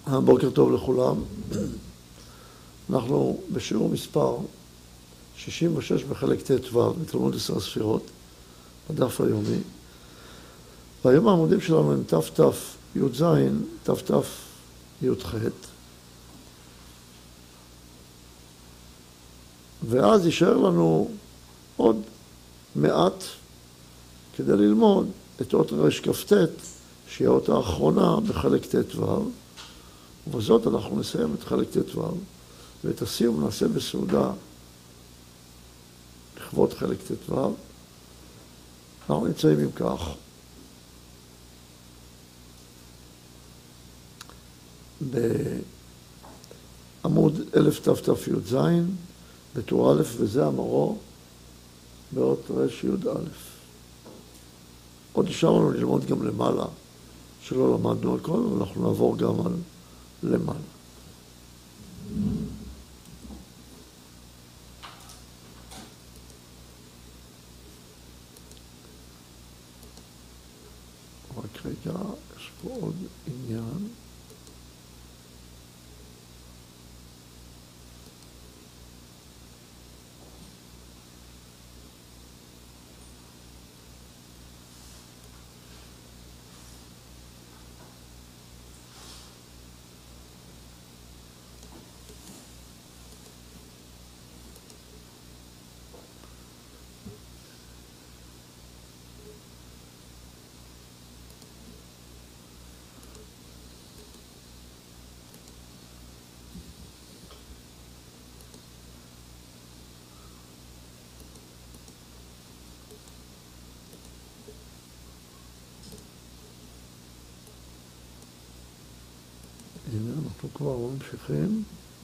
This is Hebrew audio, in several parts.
בוקר טוב לכולם. אנחנו בשיעור מספר 66 בחלק ט"ו בתלמוד 10 ספירות, בדף היומי. והיום העמודים שלנו הם ת"ת"י"ז, ת"ת"י"ח. ואז יישאר לנו עוד מעט כדי ללמוד את אות ר"כ"ט, שהיא האות האחרונה בחלק ט"ו. ובזאת אנחנו נסיים את חלק ט"ו, ואת הסיום נעשה בסעודה לכבוד חלק ט"ו. אנחנו נמצאים עם כך. בעמוד 1000 ת"ת"י"ז, בטור א', וזה המרו באות ר"י"א. עוד נשאר לנו ללמוד גם למעלה, שלא למדנו הכל, ואנחנו נעבור גם על למעלה. רק רגע, יש פה עוד עניין. הנה, אנחנו כבר ממשיכים.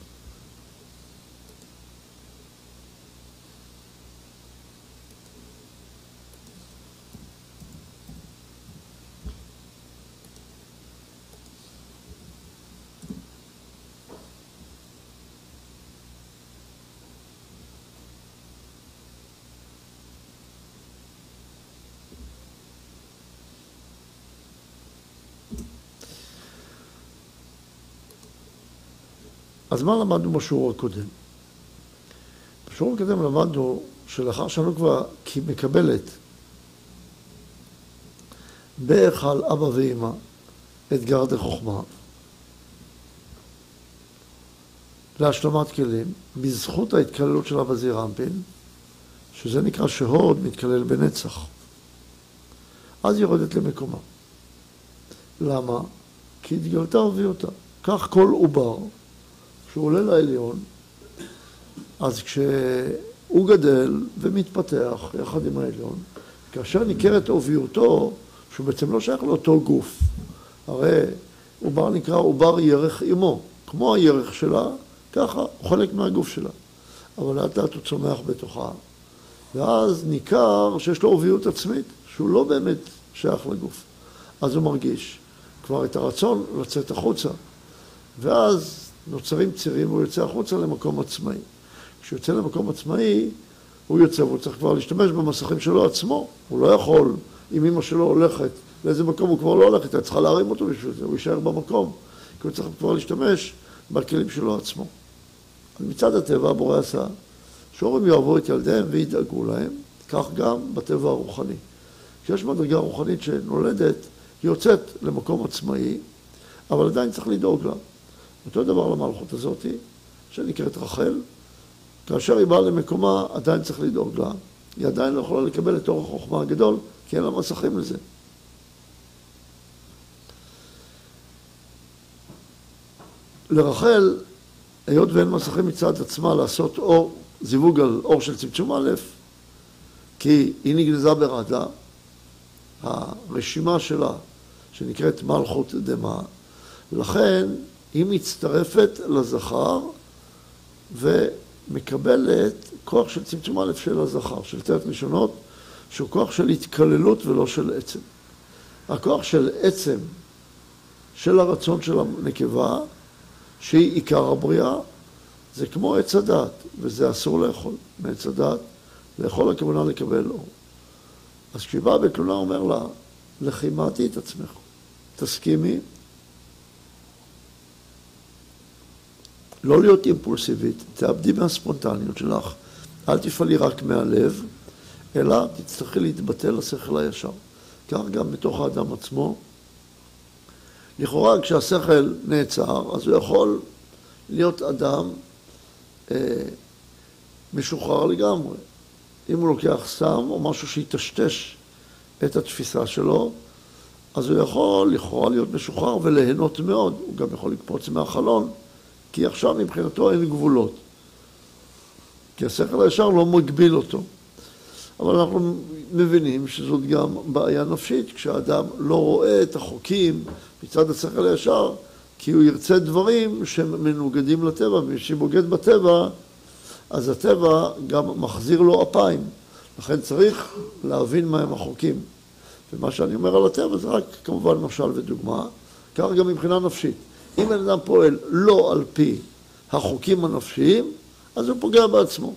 אז מה למדנו בשיעור הקודם? בשיעור הקודם למדנו שלאחר שאנו כבר מקבלת בהיכל אבא ואמא את גרד החוכמה להשלמת כלים, בזכות ההתקללות של אבא זעיר אנפין, שזה נקרא שהוד מתקלל בנצח. אז יורדת למקומה. למה? כי התגלתה וביותה. כך כל עובר, כשהוא עולה לעליון, אז כשהוא גדל ומתפתח יחד עם העליון, כאשר ניכרת עוביותו, שהוא בעצם לא שייך לאותו גוף. הרי עובר נקרא עובר ירך אמו, כמו הירך שלה, ככה הוא חלק מהגוף שלה. אבל לאט לאט הוא צומח בתוכה. ואז ניכר שיש לו עוביות עצמית, שהוא לא באמת שייך לגוף. אז הוא מרגיש כבר את הרצון לצאת החוצה. ואז נוצרים צירים והוא יוצא החוצה למקום עצמאי. כשהוא יוצא למקום עצמאי, הוא יוצא והוא צריך כבר להשתמש במסכים שלו עצמו. הוא לא יכול, אם אמא שלו הולכת, לאיזה מקום הוא כבר לא הולכת, היא צריכה להרים אותו בשביל זה, הוא יישאר במקום. כי הוא צריך כבר להשתמש בכלים שלו עצמו. אז מצד הטבע הבורא עשה, שהורים יאהבו את ילדיהם וידאגו להם, כך גם בטבע הרוחני. כשיש מדרגה רוחנית שנולדת, היא יוצאת למקום עצמאי, אבל עדיין צריך לדאוג לה. אותו דבר למלכות הזאת, שנקראת רחל, כאשר היא באה למקומה, עדיין צריך לדאוג לה. היא עדיין לא יכולה לקבל את אור החוכמה הגדול, כי אין לה מסכים לזה. לרחל, היות ואין מסכים מצד עצמה לעשות אור, זיווג על אור של צמצום א', כי היא נגנזה ברדה, הרשימה שלה, שנקראת מלכות דמה, לכן היא מצטרפת לזכר ומקבלת כוח של צמצום א' של הזכר, של תרת ראשונות, שהוא כוח של התקללות ולא של עצם. הכוח של עצם, של הרצון של הנקבה, שהיא עיקר הבריאה, זה כמו עץ הדת, וזה אסור לאכול. מעץ הדת, לאכול הכוונה לקבל אור. אז כשהיא באה בתלונה אומר לה, לכי מעטי את עצמך, תסכימי, לא להיות אימפולסיבית, תאבדי מהספונטניות שלך, אל תפעלי רק מהלב, אלא תצטרכי להתבטא לשכל הישר. כך גם בתוך האדם עצמו. לכאורה כשהשכל נעצר, אז הוא יכול להיות אדם משוחרר לגמרי. אם הוא לוקח סם או משהו שיטשטש את התפיסה שלו, אז הוא יכול לכאורה להיות משוחרר וליהנות מאוד. הוא גם יכול לקפוץ מהחלון, כי עכשיו מבחינתו אין גבולות. כי השכל הישר לא מגביל אותו. אבל אנחנו מבינים שזאת גם בעיה נפשית, כשהאדם לא רואה את החוקים מצד השכל הישר, כי הוא ירצה דברים שהם מנוגדים לטבע, ומי שבוגד בטבע, אז הטבע גם מחזיר לו אפיים. לכן צריך להבין מהם החוקים. ומה שאני אומר על הטבע זה רק כמובן משל ודוגמה, כך גם מבחינה נפשית. אם בן אדם פועל לא על פי החוקים הנפשיים, אז הוא פוגע בעצמו.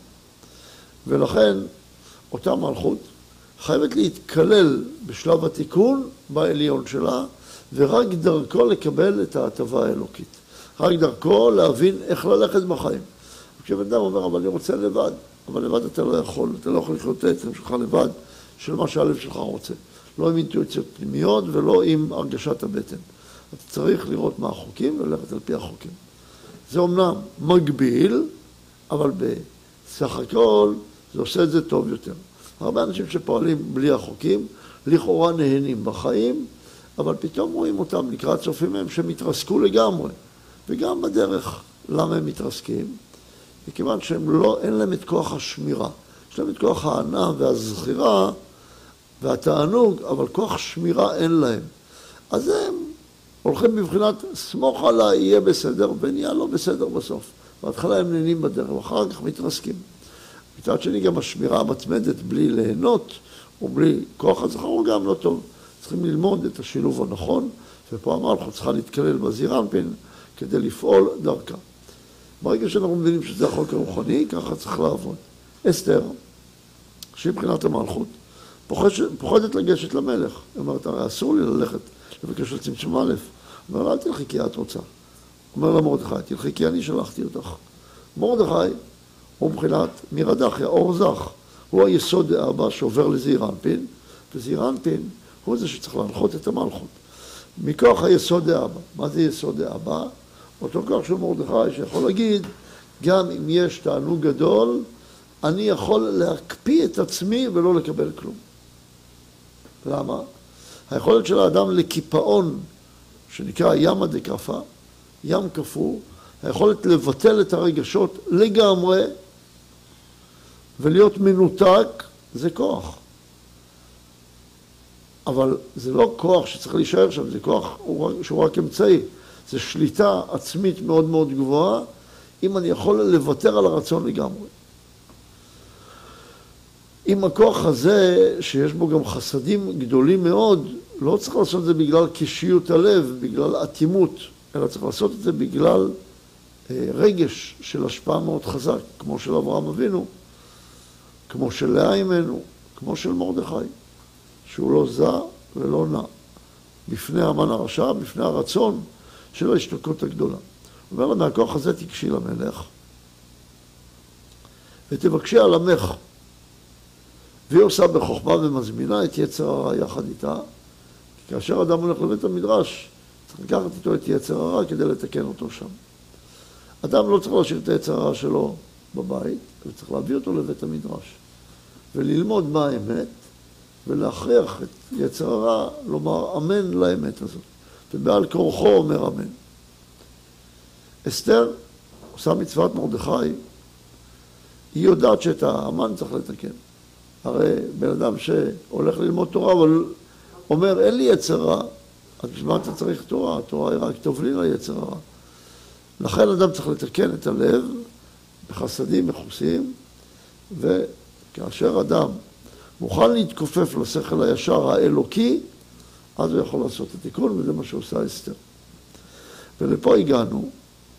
ולכן אותה מלכות חייבת להתקלל בשלב התיקון בעליון שלה, ורק דרכו לקבל את ההטבה האלוקית. רק דרכו להבין איך ללכת בחיים. כשבן אדם אומר, אבל אני רוצה לבד, אבל לבד אתה לא יכול לחיות את העצם שלך לבד, של מה שהלב שלך רוצה. לא עם אינטואיציות פנימיות ולא עם הרגשת הבטן. אתה צריך לראות מה החוקים וללכת על פי החוקים. זה אומנם מגביל, אבל בסך הכל זה עושה את זה טוב יותר. הרבה אנשים שפועלים בלי החוקים, לכאורה נהנים בחיים, אבל פתאום רואים אותם לקראת סופים מהם שמתרסקו לגמרי. וגם בדרך, למה הם מתרסקים? מכיוון אין להם את כוח השמירה. יש להם את כוח ההנאה והזכירה והתענוג, אבל כוח שמירה אין להם. אז הם הולכים בבחינת סמוך עליי, יהיה בסדר, ונהיה לא בסדר בסוף. בהתחלה הם נהנים בדרך, ואחר כך מתרסקים. מצד שני גם השמירה המתמדת בלי ליהנות, ובלי כוח הזכר גם לא טוב. צריכים ללמוד את השילוב הנכון, ופה המלכות צריכה להתקלל בזירנפין כדי לפעול דרכה. ברגע שאנחנו מבינים שזה החוק הרוחני, ככה צריך לעבוד. אסתר, שהיא מבחינת המלכות, פוחדת לגשת למלך. היא אומרת, הרי אסור לי ללכת לבקש על צמצום א'. הוא אומר, אל תלכי כי את רוצה. הוא אומר למרדכי, תלכי כי אני שלחתי אותך. מרדכי הוא מבחינת מירדכיה, אור זך. הוא היסוד האבא שעובר לזעירנפין, וזעירנפין הוא זה שצריך להנחות את המלכות. מכוח היסוד האבא. מה זה יסוד האבא? אותו כוח של מרדכי שיכול להגיד, גם אם יש תענוג גדול, אני יכול להקפיא את עצמי ולא לקבל כלום. למה? היכולת של האדם לקיפאון, שנקרא ימא דקפא, ים קפוא, היכולת לבטל את הרגשות לגמרי ולהיות מנותק, זה כוח. אבל זה לא כוח שצריך להישאר שם, זה כוח שהוא רק אמצעי. זה שליטה עצמית מאוד מאוד גבוהה, אם אני יכול לוותר על הרצון לגמרי. עם הכוח הזה, שיש בו גם חסדים גדולים מאוד, לא צריך לעשות את זה בגלל קשיות הלב, בגלל אטימות, אלא צריך לעשות את זה בגלל רגש של השפעה מאוד חזק, כמו של אברהם אבינו, כמו של לאה אימנו, כמו של מרדכי, שהוא לא זע ולא נע. בפני המן הרשע, בפני הרצון של ההשתוקקות הגדולה. הוא אומר לה, מהכוח הזה תיגשי למלך, ותבקשי על עמך. והיא עושה בחוכמה ומזמינה את יצר הרע יחד איתה, כי כאשר אדם הולך לבית המדרש, צריך לקחת איתו את יצר הרע כדי לתקן אותו שם. אדם לא צריך להשאיר את היצר הרע שלו בבית, הוא צריך להביא אותו לבית המדרש, וללמוד מה האמת, ולהכריח את יצר הרע לומר אמן לאמת הזאת. ובעל כורחו אומר אמן. אסתר עושה מצוות מרדכי, היא יודעת שאת האמן צריך לתקן. הרי בן אדם שהולך ללמוד תורה, אבל אומר, אין לי יצר רע, אז בשביל מה אתה צריך תורה? התורה היא רק תוביל ליצר רע. לכן אדם צריך לתקן את הלב בחסדים מכוסים, וכאשר אדם מוכן להתכופף לשכל הישר האלוקי, אז הוא יכול לעשות את התיקון, וזה מה שעושה אסתר. ולפה הגענו,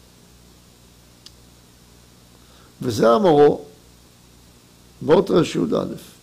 וזה אמרו, באות רש י"א.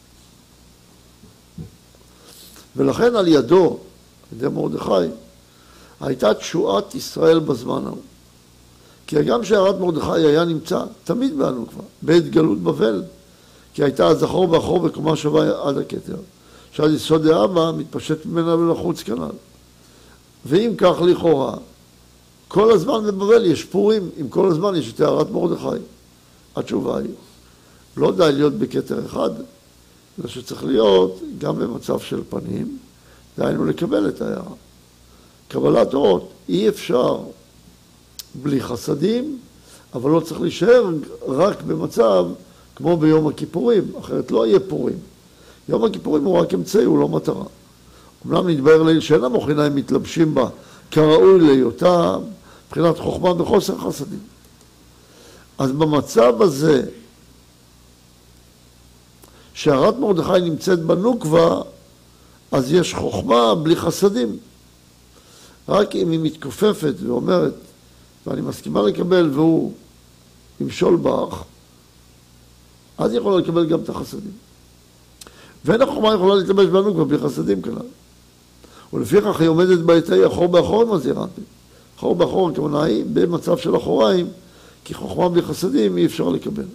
ולכן על ידו, על ידי מרדכי, הייתה תשועת ישראל בזמן ההוא. כי הגם שהערת מרדכי היה נמצא תמיד בהנוקבה, בעת גלות בבל, כי הייתה הזכור והחור בקומה שווה עד הכתר, שעד יסוד האבא מתפשט ממנה ולחוץ כנ"ל. ואם כך לכאורה, כל הזמן בבבל יש פורים, אם כל הזמן יש את הערת מרדכי. התשובה היא, לא די להיות בכתר אחד, אלא שצריך להיות גם במצב של פנים, דהיינו לקבל את ההערה. קבלת אורות אי אפשר בלי חסדים, אבל לא צריך להישאר רק במצב כמו ביום הכיפורים, אחרת לא יהיה פורים. יום הכיפורים הוא רק אמצעי, הוא לא מטרה. אמנם נתבהר לעיל שאין המוחיניים מתלבשים בה כראוי להיותם, מבחינת חוכמה בחוסר חסדים. אז במצב הזה, שהערת מרדכי נמצאת בנוקבה, אז יש חוכמה בלי חסדים. רק אם היא מתכופפת ואומרת, ואני מסכימה לקבל והוא ימשול בך, אז היא יכולה לקבל גם את החסדים. ואין החוכמה יכולה להתלבש בנוקבה בלי חסדים כלל. ולפיכך היא עומדת בעתי אחור באחור מזהירה אנפין. אחור באחור הכוונה היא במצב של אחוריים, כי חוכמה בלי חסדים אי אפשר לקבל.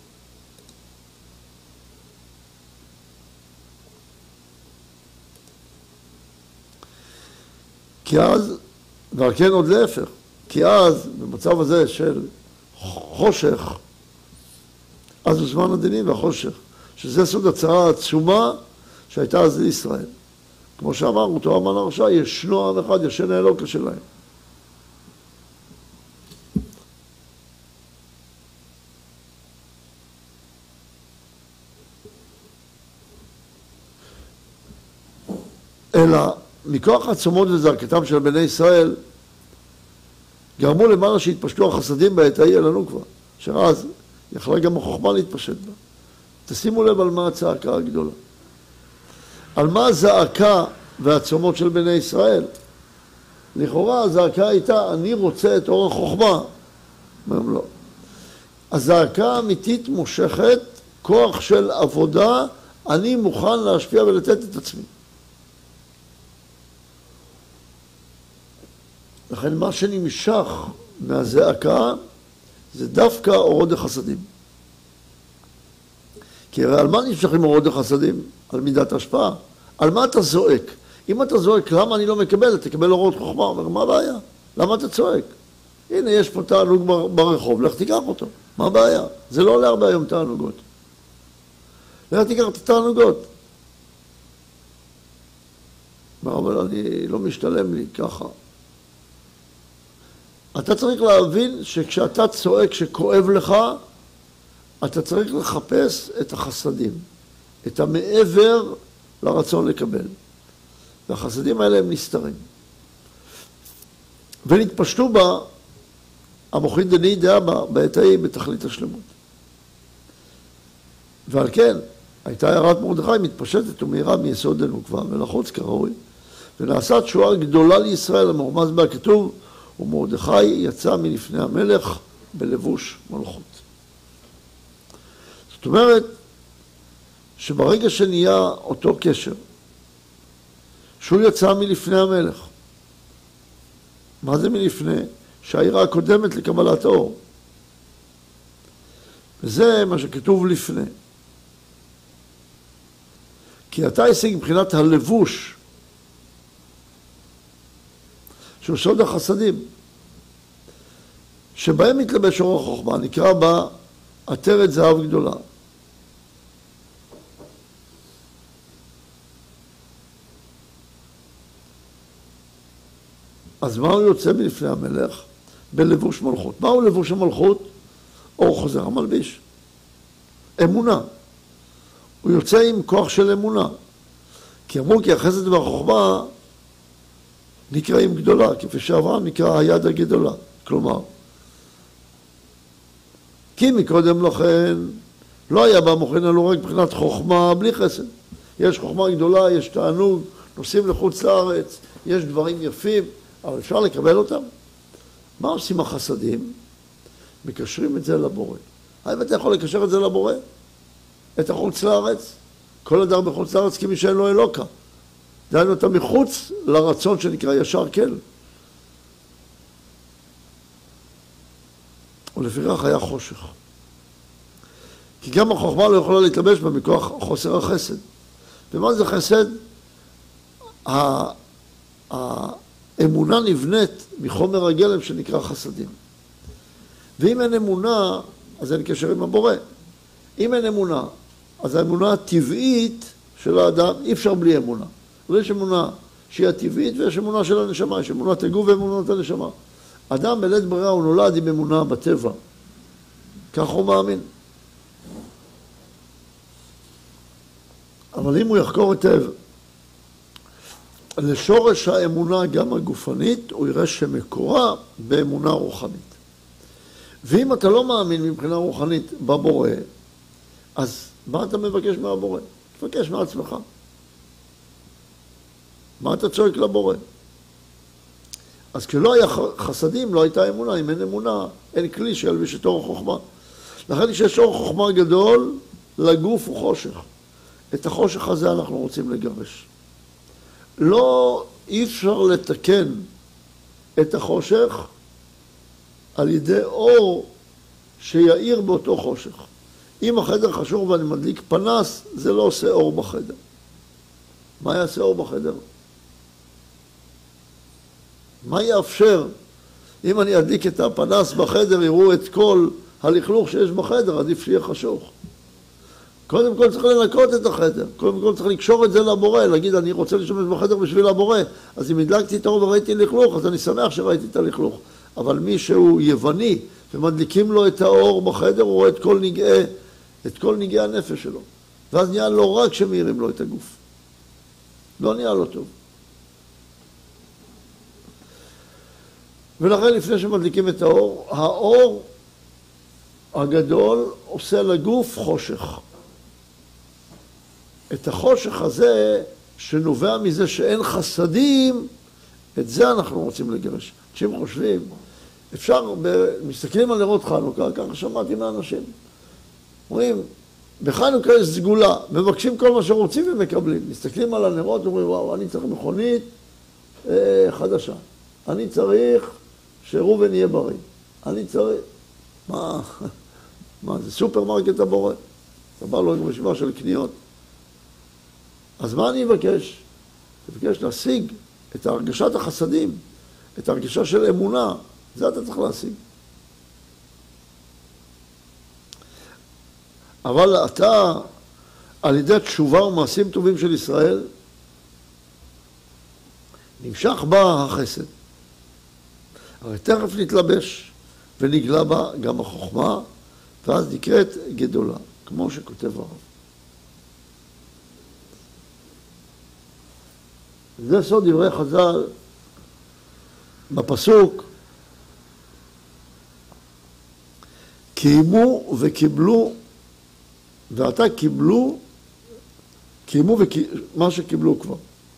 כי אז, ועל כן עוד להפך, כי אז במצב הזה של חושך, אז הוא זמן הדינים והחושך, שזה סוג הצרה העצומה שהייתה אז לישראל. כמו שאמרנו, אותו המן הרשע, ישנו עם אחד, ישן האלוקה שלהם. אלא מכוח העצומות וזעקתם של בני ישראל, גרמו למעלה שהתפשטו החסדים בעת ההיא אלינו כבר, שאז יכלה גם החוכמה להתפשט בה. תשימו לב על מה הצעקה הגדולה. על מה הזעקה והעצומות של בני ישראל? לכאורה הזעקה הייתה, אני רוצה את אור החוכמה. אומרים לא. הזעקה האמיתית מושכת כוח של עבודה, אני מוכן להשפיע ולתת את עצמי. לכן מה שנמשך מהזעקה זה דווקא אורות דחסדים. כי הרי על מה נמשכים אורות דחסדים? על מידת השפעה. על מה אתה זועק? אם אתה זועק למה אני לא מקבל, תקבל אורות חוכמה. אומר, מה הבעיה? למה אתה צועק? הנה יש פה תענוג ברחוב, לך תיקח אותו. מה הבעיה? זה לא עולה הרבה היום תענוגות. לך תיקח את התענוגות. אבל אני לא משתלם לי ככה. אתה צריך להבין שכשאתה צועק שכואב לך, אתה צריך לחפש את החסדים, את המעבר לרצון לקבל. והחסדים האלה הם נסתרים. ונתפשטו בה המוחין דני דעה בה בעת ההיא בתכלית השלמות. ועל כן, הייתה הערת מרדכי מתפשטת ומהירה מיסוד הנוקבה ולחוץ כראוי, ונעשה תשועה גדולה לישראל המרומז בה כתוב, ומרדכי יצא מלפני המלך בלבוש מלכות. זאת אומרת, שברגע שנהיה אותו קשר, שהוא יצא מלפני המלך. מה זה מלפני? שהעירה הקודמת לקבלת האור. וזה מה שכתוב לפני. כי אתה השיג מבחינת הלבוש, שהוא סוד החסדים, שבהם מתלבש אור החוכמה, נקרא בה עטרת זהב גדולה. אז מה הוא יוצא מלפני המלך? בלבוש מלכות. מהו לבוש המלכות? אור חוזר המלביש. אמונה. הוא יוצא עם כוח של אמונה. כי אמרו כי החסד והחוכמה נקראים גדולה, כפי שאברהם נקרא היד הגדולה. כלומר, כי מקודם לכן לא היה במוחין אלו רק מבחינת חוכמה בלי חסד. יש חוכמה גדולה, יש תענוג, נוסעים לחוץ לארץ, יש דברים יפים, אבל אפשר לקבל אותם. מה עושים החסדים? מקשרים את זה לבורא. האם אתה יכול לקשר את זה לבורא? את החוץ לארץ? כל אדם בחוץ לארץ כמי שאין לו אלוקה. דהיינו אתה מחוץ לרצון שנקרא ישר כל. ולפיכך היה חושך. כי גם החוכמה לא יכולה להתלבש בה מכוח חוסר החסד. ומה זה חסד? האמונה נבנית מחומר הגלם שנקרא חסדים. ואם אין אמונה, אז אין קשר עם הבורא. אם אין אמונה, אז האמונה הטבעית של האדם, אי אפשר בלי אמונה. אבל יש אמונה שהיא הטבעית ויש אמונה של הנשמה, יש אמונת הגוף ואמונת הנשמה. אדם בלית ברירה הוא נולד עם אמונה בטבע. כך הוא מאמין. אבל אם הוא יחקור היטב לשורש האמונה גם הגופנית, הוא יראה שמקורה באמונה רוחנית. ואם אתה לא מאמין מבחינה רוחנית בבורא, אז מה אתה מבקש מהבורא? תבקש מעצמך. מה אתה צועק לבורא? אז כשלא היה חסדים, לא הייתה אמונה. אם אין אמונה, אין כלי שילביש את אור החוכמה. לכן כשיש אור חוכמה גדול, לגוף הוא חושך. את החושך הזה אנחנו רוצים לגרש. לא, אי אפשר לתקן את החושך על ידי אור שיעיר באותו חושך. אם החדר חשוך ואני מדליק פנס, זה לא עושה אור בחדר. מה יעשה אור בחדר? מה יאפשר? אם אני אדליק את הפנס בחדר, יראו את כל הלכלוך שיש בחדר, עדיף שיהיה חשוך. קודם כל צריך לנקות את החדר, קודם כל צריך לקשור את זה לבורא, להגיד אני רוצה להשתמש בחדר בשביל הבורא, אז אם הדלקתי את האור וראיתי לכלוך, אז אני שמח שראיתי את הלכלוך. אבל מי שהוא יווני ומדליקים לו את האור בחדר, הוא רואה את כל נגעי הנפש שלו. ואז נהיה לו רק שמאירים לו את הגוף. לא נהיה לו טוב. ולכן לפני שמדליקים את האור, האור הגדול עושה לגוף חושך. את החושך הזה שנובע מזה שאין חסדים, את זה אנחנו רוצים לגרש. אנשים חושבים, מסתכלים על נרות חנוכה, ככה שמעתי מהאנשים. אומרים, בחנוכה יש סגולה, מבקשים כל מה שרוצים ומקבלים. מסתכלים על הנרות, אומרים, וואו, אני צריך מכונית חדשה. אני צריך שראובן יהיה בריא. אני צריך... מה זה סופרמרקט הבורא? אתה בא לו עם רשימה של קניות. אז מה אני אבקש? תבקש להשיג את הרגשת החסדים, את הרגשה של אמונה. זה אתה צריך להשיג. אבל אתה, על ידי תשובה ומעשים טובים של ישראל, נמשך בה החסד. הרי תכף נתלבש ונגלה בה גם החוכמה, ואז נקראת גדולה, כמו שכותב הרב. זה סוד דברי חז"ל בפסוק, קיימו וקיבלו, ועתה קיימו מה שקיבלו כבר.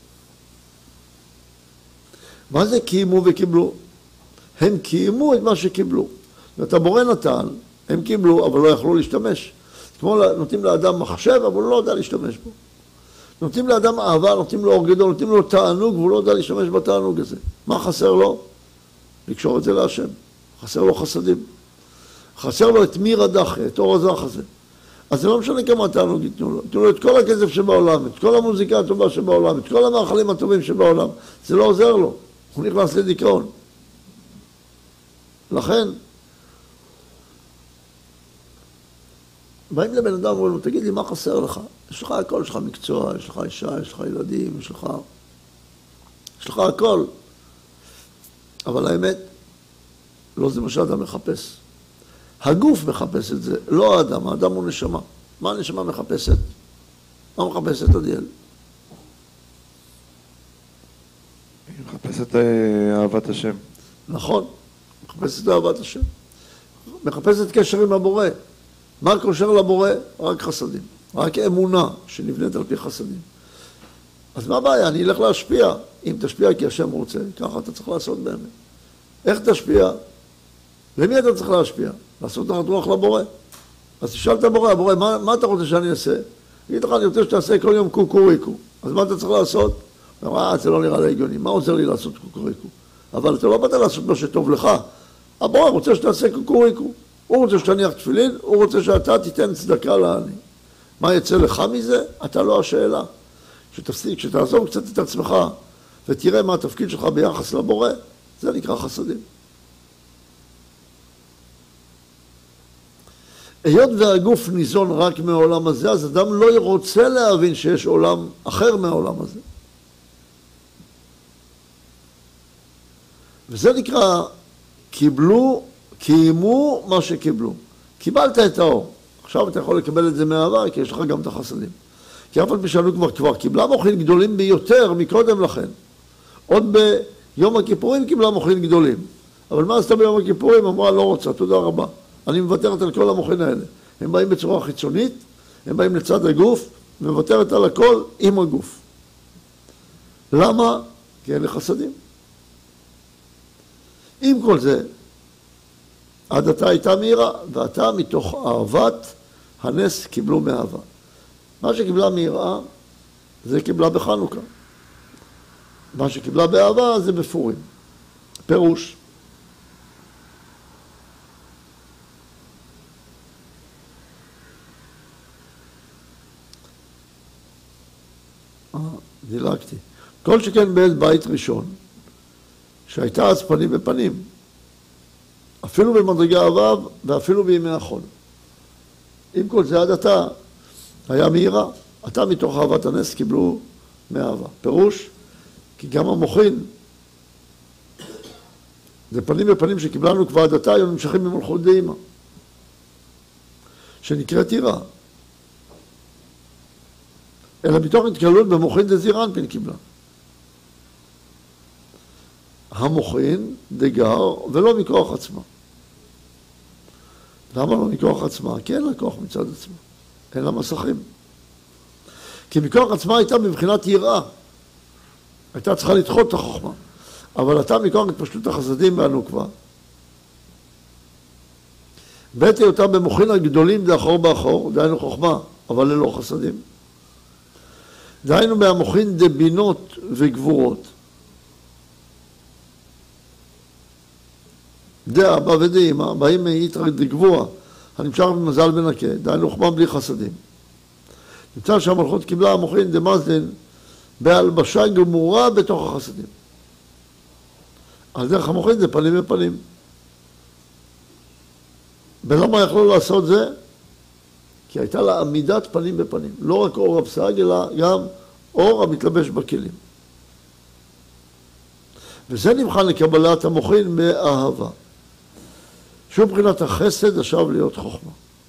מה זה קיימו וקיבלו? הם קיימו את מה שקיבלו. ואת הבורא נתן, הם קיבלו, אבל לא יכלו להשתמש. כמו נותנים לאדם מחשב, אבל הוא לא יודע להשתמש בו. נותנים לאדם אהבה, נותנים לו אור גדול, נותנים לו תענוג, והוא לא יודע להשתמש בתענוג הזה. מה חסר לו? לקשור את זה להשם. חסר לו חסדים. חסר לו את מיר הדחה, את אור הזך הזה. אז זה לא משנה כמה תענוג ייתנו לו. ייתנו לו את כל הכסף שבעולם, את כל המוזיקה הטובה שבעולם, את כל המאכלים הטובים שבעולם. זה לא עוזר לו. הוא נכנס לדיכאון. לכן, באים לבן אדם ואומרים לו, תגיד לי, מה חסר לך? יש לך הכל, יש לך מקצוע, יש לך אישה, יש לך ילדים, יש לך הכל. אבל האמת, לא זה מה שאדם מחפש. הגוף מחפש את זה, לא האדם, האדם הוא נשמה. מה הנשמה מחפשת? מה מחפשת עדיאל? היא מחפשת אהבת השם. נכון, מחפשת אהבת השם. מחפשת קשר עם הבורא. מה קושר לבורא? רק חסדים. רק אמונה שנבנית על פי חסדים. אז מה הבעיה? אני אלך להשפיע. אם תשפיע כי השם רוצה, ככה אתה צריך לעשות באמת. איך תשפיע? למי אתה צריך להשפיע? לעשות תחת רוח לבורא. אז תשאל את הבורא, הבורא, מה אתה רוצה שאני אעשה? תגיד לך, אני רוצה שתעשה כל יום קוקוריקו. אז מה אתה צריך לעשות? הוא אומר, זה לא נראה לי הגיוני. מה עוזר לי לעשות קוקוריקו? אבל אתה לא באת לעשות מה שטוב לך. הבורא רוצה שתעשה קוקוריקו. הוא רוצה שתניח תפילין, הוא רוצה שאתה תיתן צדקה לעני. מה יצא לך מזה? אתה לא השאלה. שתפסיק, שתעזור קצת את עצמך ותראה מה התפקיד שלך ביחס לבורא, זה נקרא חסדים. היות והגוף ניזון רק מהעולם הזה, אז אדם לא רוצה להבין שיש עולם אחר מהעולם הזה. וזה נקרא, קיימו מה שקיבלו. קיבלת את האור. עכשיו אתה יכול לקבל את זה מהעבר, כי יש לך גם את החסדים. כי אף על פי שאנו כבר קיבלה מוחין גדולים ביותר מקודם לכן. עוד ביום הכיפורים קיבלה מוחין גדולים. אבל מה עשתה ביום הכיפורים? אמרה, לא רוצה, תודה רבה. אני מוותרת על כל המוחין האלה. הם באים בצורה חיצונית, הם באים לצד הגוף, ומוותרת על הכל עם הגוף. למה? כי אין לחסדים. עם כל זה, עד עתה הייתה מהירה, ועתה מתוך אהבת הנס קיבלו מאהבה. מה שקיבלה מהירה, זה קיבלה בחנוכה. מה שקיבלה באהבה, זה בפורים. פירוש. דילגתי. כל שכן בעת בית ראשון, שהייתה אז פנים בפנים, אפילו במדרגה אהבה ואפילו בימי החול. עם כל זה עד עתה היה מהירה, עתה מתוך אהבת הנס קיבלו מאהבה. פירוש, כי גם המוחין, זה פנים בפנים שקיבלנו כבר עד עתה, היו נמשכים במלכות דאימה, שנקראת יראה. אלא מתוך התקלות במוחין דזעיר אנפין קיבלה. המוחין דגר ולא מכוח עצמה. למה לא מכוח עצמה? כי אין לה כוח מצד עצמה. אין לה מסכים. כי מכוח עצמה הייתה מבחינת יראה. הייתה צריכה לדחות את החוכמה. אבל אתה מכוח התפשטות החסדים והנוקבה. בעת היותה במוחין הגדולים דאחור באחור, דהיינו חוכמה, אבל ללא חסדים. דהיינו מהמוחין דבינות וגבורות. דאבא ודאמא, באים מיתרא דגבוה, הנמשך במזל בנקה, דהיינו חוכמה בלי חסדים. נמצא שהמלכות קיבלה המוחין דמזלין בהלבשה גמורה בתוך החסדים. על דרך המוחין זה פנים בפנים. ולמה יכלו לעשות זה? כי הייתה לה עמידת פנים בפנים. לא רק אור הפסג, אלא גם אור המתלבש בכלים. וזה נבחן לקבלת המוחין באהבה. שוב מבחינת החסד עכשיו להיות חוכמה.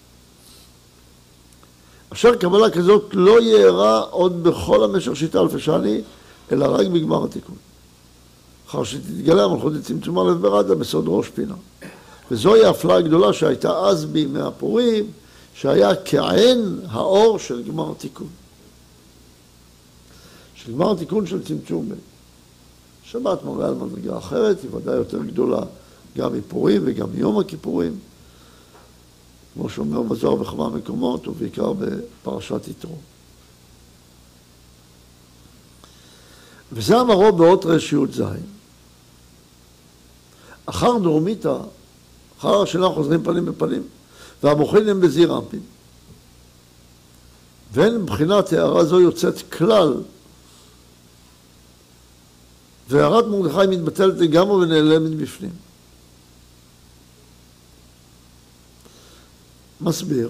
אשר קבלה כזאת לא יארה עוד בכל המשך שיטה אלפי שני, אלא רק בגמר התיקון. אחר שתתגלה המלכות לצמצום א' ברדה בסוד ראש פינה. וזוהי ההפלאה הגדולה שהייתה אז בימי הפורים, שהיה כעין האור של גמר התיקון. של גמר התיקון של צמצום ב'. שבת מראה על מדרגה אחרת, היא ודאי יותר גדולה גם מפורים וגם מיום הכיפורים, כמו שאומר בזוהר בכמה מקומות, ובעיקר בפרשת יתרו. וזה אמרו באות רשיות זין. אחר דורמיתא, אחר השינה חוזרים פנים בפנים, והמוחין הם בזעיר אנפין. ואין מבחינת הערה זו יוצאת כלל, והערת מרדכי מתבטלת לגמרי ונעלמת בפנים. מסביר.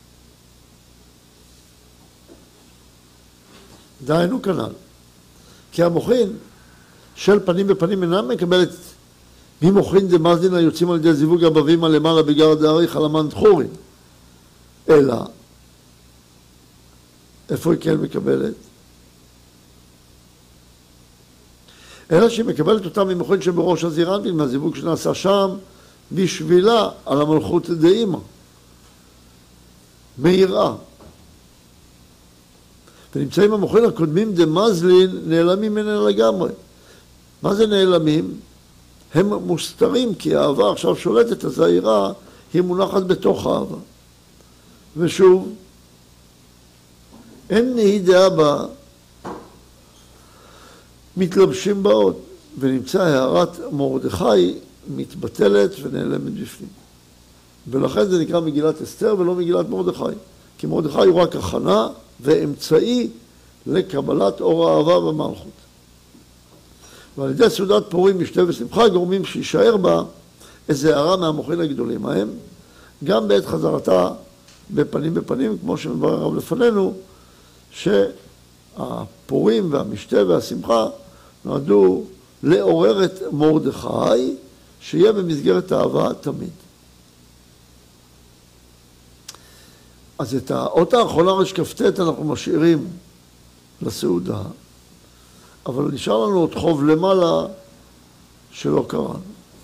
דהיינו כנ"ל. כי המוחין של פנים בפנים אינם מקבלת ממוחין דמזלין היוצאים על ידי זיווג הבבים למעלה בגר דאריך על המן דחורים. אלא, איפה היא כן מקבלת? אלא שהיא מקבלת אותה ממוחין שבראש הזעיר אנפין, מהזיווג שנעשה שם, בשבילה על המלכות דאמא. מיראה. ונמצאים המוחין הקודמים דמזלין נעלמים ממנה לגמרי. מה זה נעלמים? הם מוסתרים כי האהבה עכשיו שולטת, אז היראה היא מונחת בתוך האהבה. ושוב, אין נהידאה בה, מתלבשים באות, ונמצא הערת מרדכי מתבטלת ונעלמת בפנים. ולכן זה נקרא מגילת אסתר ולא מגילת מרדכי. כי מרדכי הוא רק הכנה ואמצעי לקבלת אור האהבה במלכות. ועל ידי סעודת פורים, משתה ושמחה, גורמים שישאר בה איזה הערה מהמוחין הגדולים ההם, גם בעת חזרתה בפנים בפנים, כמו שמדבר הרב לפנינו, שהפורים והמשתה והשמחה נועדו לעורר את מרדכי, שיהיה במסגרת האהבה תמיד. אז את האות האחרונה רש כ"ט אנחנו משאירים לסעודה, אבל נשאר לנו עוד חוב למעלה שלא קראנו.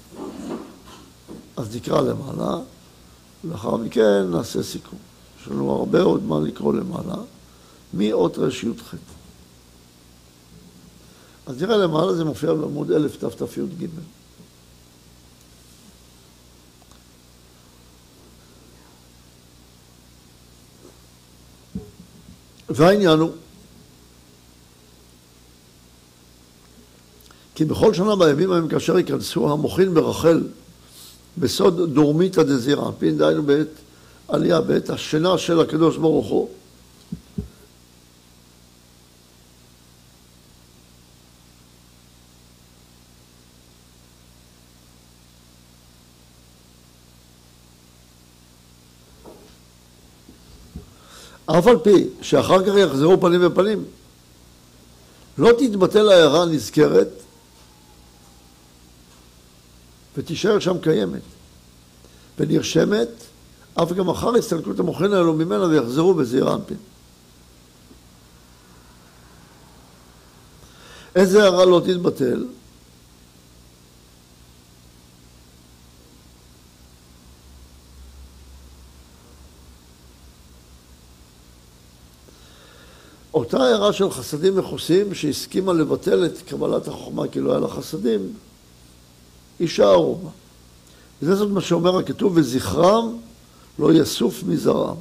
אז נקרא למעלה, ולאחר מכן נעשה סיכום. יש לנו הרבה עוד מה לקרוא למעלה, מאות רש י"ח. אז נראה למעלה, זה מופיע בעמוד 1000 תת"י"ג. והעניין הוא, כי בכל שנה בימים ההם כאשר ייכנסו המוחין ברחל בסוד דורמיתא דזעירא אנפין, דהיינו בעת עלייה, בעת השינה של הקדוש ברוך הוא, אף על פי שאחר כך יחזרו פנים בפנים, לא תתבטל ההערה הנזכרת ותישאר שם קיימת ונרשמת אף גם אחר הסתלקות המוחין האלו ממנה ויחזרו בזעירא אנפין. איזה הערה לא תתבטל? אותה הערה של חסדים מכוסים שהסכימה לבטל את קבלת החוכמה כי לא היה לה חסדים, יישארו בה. וזה זאת מה שאומר הכתוב, וזכרם לא יסוף מזרעם.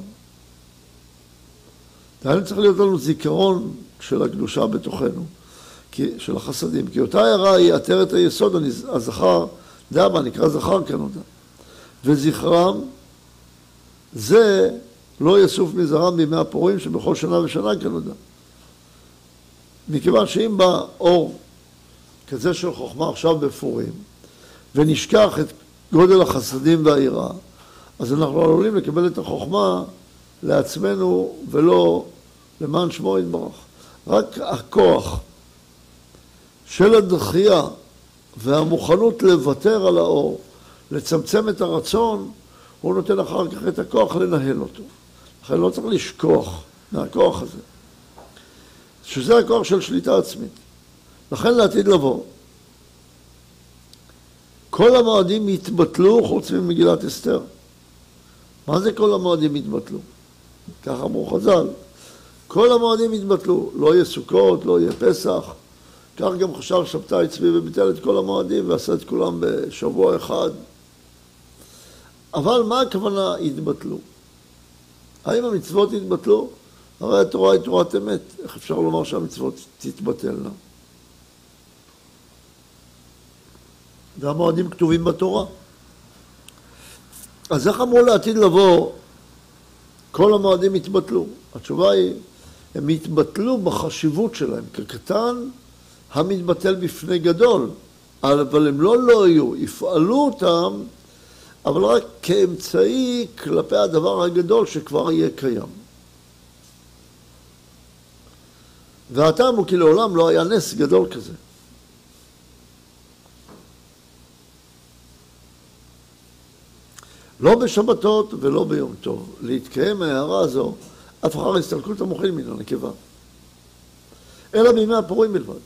דהיינו צריך להיות לנו זיכרון של הקדושה בתוכנו, של החסדים, כי אותה הערה היא עטרת היסוד, הזכר, דאבא, נקרא זכר כאן אותה. וזכרם זה לא יסוף מזרעם בימי הפורים שבכל שנה ושנה כאן אותה. מכיוון שאם בא אור כזה של חוכמה עכשיו בפורים, ונשכח את גודל החסדים והיראה, אז אנחנו עלולים לקבל את החוכמה לעצמנו ולא למען שמו יתברך. רק הכוח של הדחייה והמוכנות לוותר על האור, לצמצם את הרצון, הוא נותן אחר כך את הכוח לנהל אותו. לכן לא צריך לשכוח מהכוח הזה, שזה הכוח של שליטה עצמית. לכן לעתיד לבוא, כל המועדים יתבטלו חוץ ממגילת אסתר. מה זה כל המועדים יתבטלו? כך אמרו חז"ל. כל המועדים יתבטלו. לא יהיה סוכות, לא יהיה פסח. כך גם חשב שבתאי צבי וביטל את כל המועדים ועשה את כולם בשבוע אחד. אבל מה הכוונה יתבטלו? האם המצוות יתבטלו? הרי התורה היא תורת אמת. איך אפשר לומר שהמצוות תתבטלנה? והמועדים כתובים בתורה. אז איך אמרו לעתיד לבוא, כל המועדים יתבטלו? התשובה היא, הם יתבטלו בחשיבות שלהם. כקטן, המתבטל בפני גדול. אבל הם לא יהיו, יפעלו אותם, אבל רק כאמצעי כלפי הדבר הגדול שכבר יהיה קיים. והטעם הוא כי לעולם לא היה נס גדול כזה. לא בשבתות ולא ביום טוב. להתקיים ההערה הזו, אף אחר הסתלקות המוחין מן הנקבה. אלא בימי הפורים בלבד.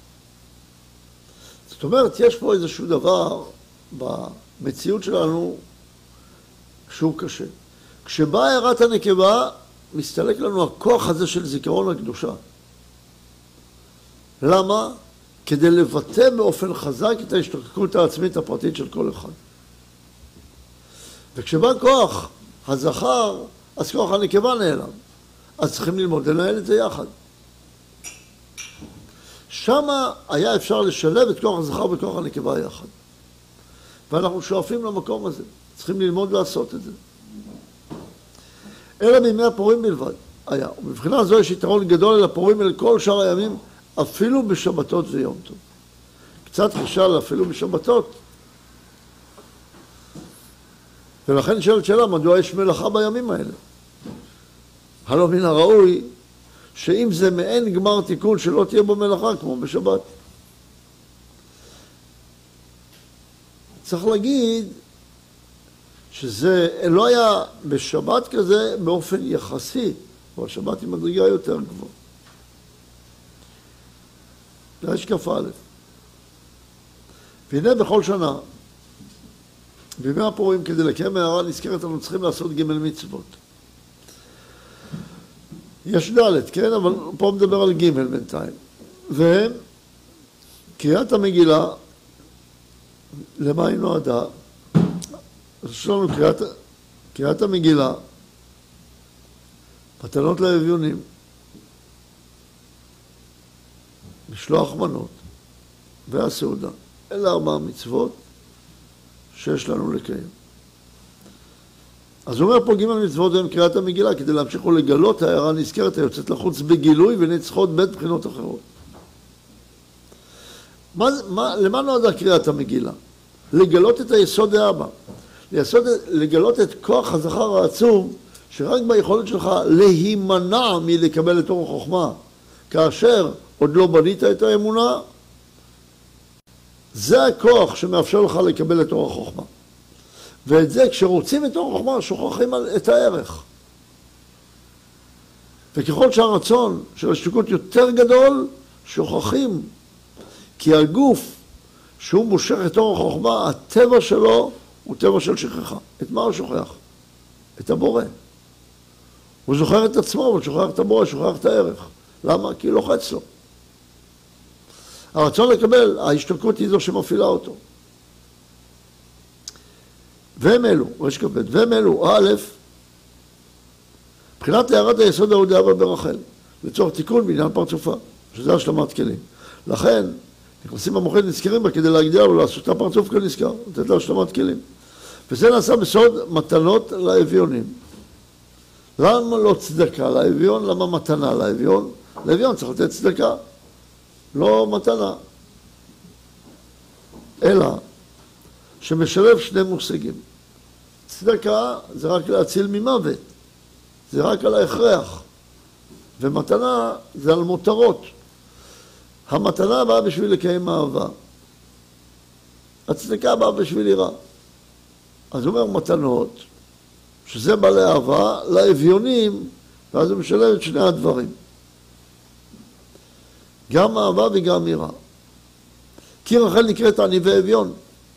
זאת אומרת, יש פה איזשהו דבר במציאות שלנו שהוא קשה. כשבאה הערת הנקבה, מסתלק לנו הכוח הזה של זיכרון הקדושה. למה? כדי לבטא באופן חזק את ההשתוקקות העצמית הפרטית של כל אחד. וכשבא כוח הזכר, אז כוח הנקבה נעלם. אז צריכים ללמוד לנהל את זה יחד. שמה היה אפשר לשלב את כוח הזכר וכוח הנקבה יחד. ואנחנו שואפים למקום הזה. צריכים ללמוד לעשות את זה. אלא בימי הפורים בלבד היה. ובבחינה זו יש יתרון גדול אל הפורים אל כל שאר הימים, אפילו בשבתות ויום טוב. קצת חשל אפילו בשבתות. ולכן שואלת שאלה, מדוע יש מלאכה בימים האלה? הלא מן הראוי שאם זה מעין גמר תיקון שלא תהיה בו מלאכה כמו בשבת. צריך להגיד שזה לא היה בשבת כזה באופן יחסי, אבל שבת היא מדרגה יותר גבוהה. זה יש כ"א. והנה בכל שנה, בימי הפורים כדי לקיים מערה נזכרת אנחנו צריכים לעשות ג' מצוות. יש ד', כן? אבל פה מדבר על ג' בינתיים. וקריאת המגילה, למה היא נועדה? יש לנו קריאת המגילה, מתנות לאביונים, משלוח מנות והסעודה. אלה 4 מצוות שיש לנו לקיים. אז הוא אומר פה ג' מצוות הם קריאת המגילה, כדי להמשיך ולגלות הערה נזכרת היוצאת לחוץ בגילוי ונצחות בית בחינות אחרות. למה נועדה קריאת המגילה? לגלות את היסוד האבא. לגלות את כוח הזכר העצום, שרק ביכולת שלך להימנע מלקבל את אור החוכמה, כאשר עוד לא בנית את האמונה, זה הכוח שמאפשר לך לקבל את אור החוכמה. ואת זה, כשרוצים את אור החוכמה, שוכחים את הערך. וככל שהרצון של השתיקות יותר גדול, שוכחים. כי הגוף, שהוא מושך את אור החוכמה, הטבע שלו הוא טבע של שכחה. את מה הוא שוכח? את הבורא. הוא זוכר את עצמו, אבל שוכח את הבורא, שוכח את הערך. למה? כי לוחץ לו. הרצון לקבל, ההשתוקות היא זו שמפעילה אותו. והם אלו, ראש כבד, והם אלו, א', מבחינת הערת היסוד ההודעה ברחל, לצורך תיקון בעניין פרצופה, שזה השלמת כלים. לכן, נכנסים המוחד נזכרים בה כדי להגדיל לו לעשות הפרצוף כנזכר, לתת לה השלמת כלים. וזה נעשה בסוד מתנות לאביונים. למה לא צדקה לאביון? למה מתנה לאביון? לאביון צריך לתת צדקה, לא מתנה. אלא שמשלב שני מושגים. צדקה זה רק להציל ממוות, זה רק על ההכרח. ומתנה זה על מותרות. המתנה באה בשביל לקיים אהבה. הצדקה באה בשביל יראה. אז הוא אומר מתנות, שזה בא לאהבה, לאביונים, ואז הוא משלב את שני הדברים. גם אהבה וגם יראה. כי רחל נקראת עני ואביון.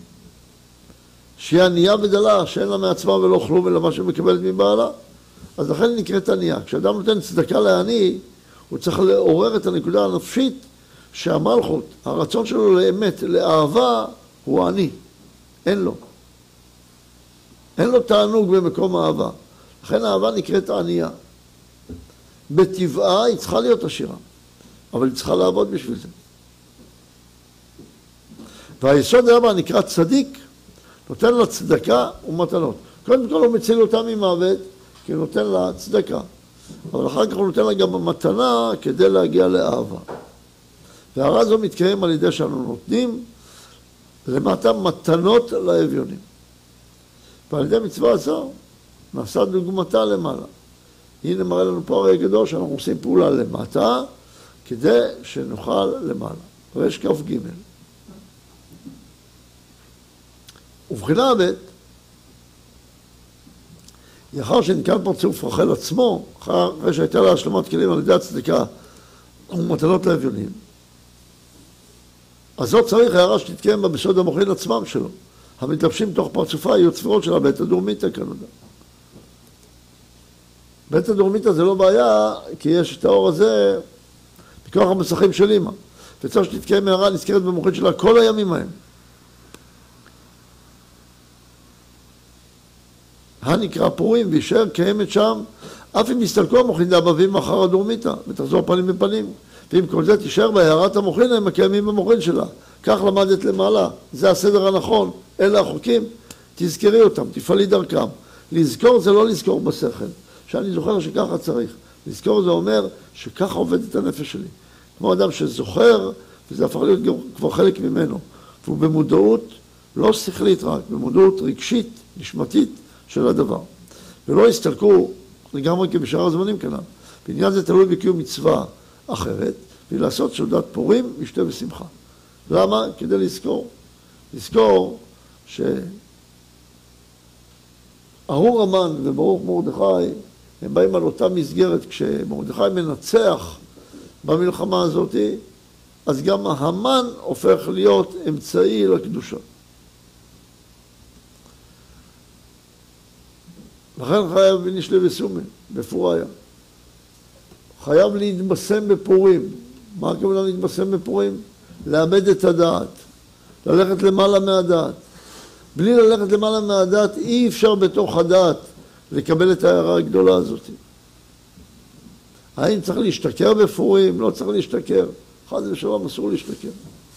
שהיא ענייה ודלה, שאין לה מעצמה ולא כלום, אלא מה שמקבלת מבעלה. אז לכן היא נקראת ענייה. כשאדם נותן צדקה לעני, הוא צריך לעורר את הנקודה הנפשית שהמלכות, הרצון שלו לאמת, לאהבה, הוא עני. אין לו. אין לו תענוג במקום האהבה. לכן האהבה נקראת ענייה. בטבעה היא צריכה להיות עשירה, אבל היא צריכה לעבוד בשביל זה. והיסוד האהבה נקרא צדיק, נותן לה צדקה ומתנות. קודם כל הוא מציל אותה ממוות, כי הוא נותן לה צדקה. אבל אחר כך הוא נותן לה גם מתנה כדי להגיע לאהבה. וההערה זו מתקיים על ידי שאנו נותנים למטה מתנות לאביונים. ועל ידי מצווה זו נעשה דוגמתה למעלה. הנה מראה לנו פה הרי גדול שאנחנו עושים פעולה למטה כדי שנוכל למעלה. רש כף ג' ובחינה ב' לאחר שנקרא פרצוף רחל עצמו, אחרי שהייתה לה השלמת כלים על ידי הצדקה ומתנות לאביונים, אז זאת צריך הערה שתתקיים בה בסוד המוחין עצמם שלו. המתלבשים תוך פרצופה יהיו צפירות שלה בית הדורמיתא כנודע. בית הדורמיתא זה לא בעיה, כי יש את האור הזה בכוח המסכים של אמא. וצריך שתתקיים הערה נזכרת במוחין שלה כל הימים ההם. הנקרא פורים וישאר קיימת שם, אף אם יסתלקו המוחין דאבבים אחר הדורמיתא, ותחזור פנים בפנים. ואם כל זה תישאר בהערת המוחין, הם מקיימים במוחין שלה. כך למדת למעלה, זה הסדר הנכון, אלה החוקים, תזכרי אותם, תפעלי דרכם. לזכור זה לא לזכור בשכל, שאני זוכר שככה צריך. לזכור זה אומר שככה עובדת הנפש שלי. כמו אדם שזוכר, וזה הפך להיות כבר חלק ממנו. והוא במודעות, לא שכלית רק, במודעות רגשית, נשמתית של הדבר. ולא הסתלקו לגמרי כבשאר הזמנים כנראה. בעניין זה תלוי בקיום מצווה אחרת, ולעשות סעודת פורים, משתה ושמחה. למה? כדי לזכור. לזכור שארור המן וברוך מרדכי, הם באים על אותה מסגרת. כשמרדכי מנצח במלחמה הזאת, אז גם המן הופך להיות אמצעי לקדושה. לכן חייב בנשלי וסומי, בפוריה. חייב להתבשם בפורים. מה הכוונה להתבשם בפורים? לאבד את הדעת, ללכת למעלה מהדעת. בלי ללכת למעלה מהדעת אי אפשר בתוך הדעת לקבל את ההערה הגדולה הזאת. האם צריך להשתכר בפורים? לא צריך להשתכר. חד ושלום אסור להשתכר.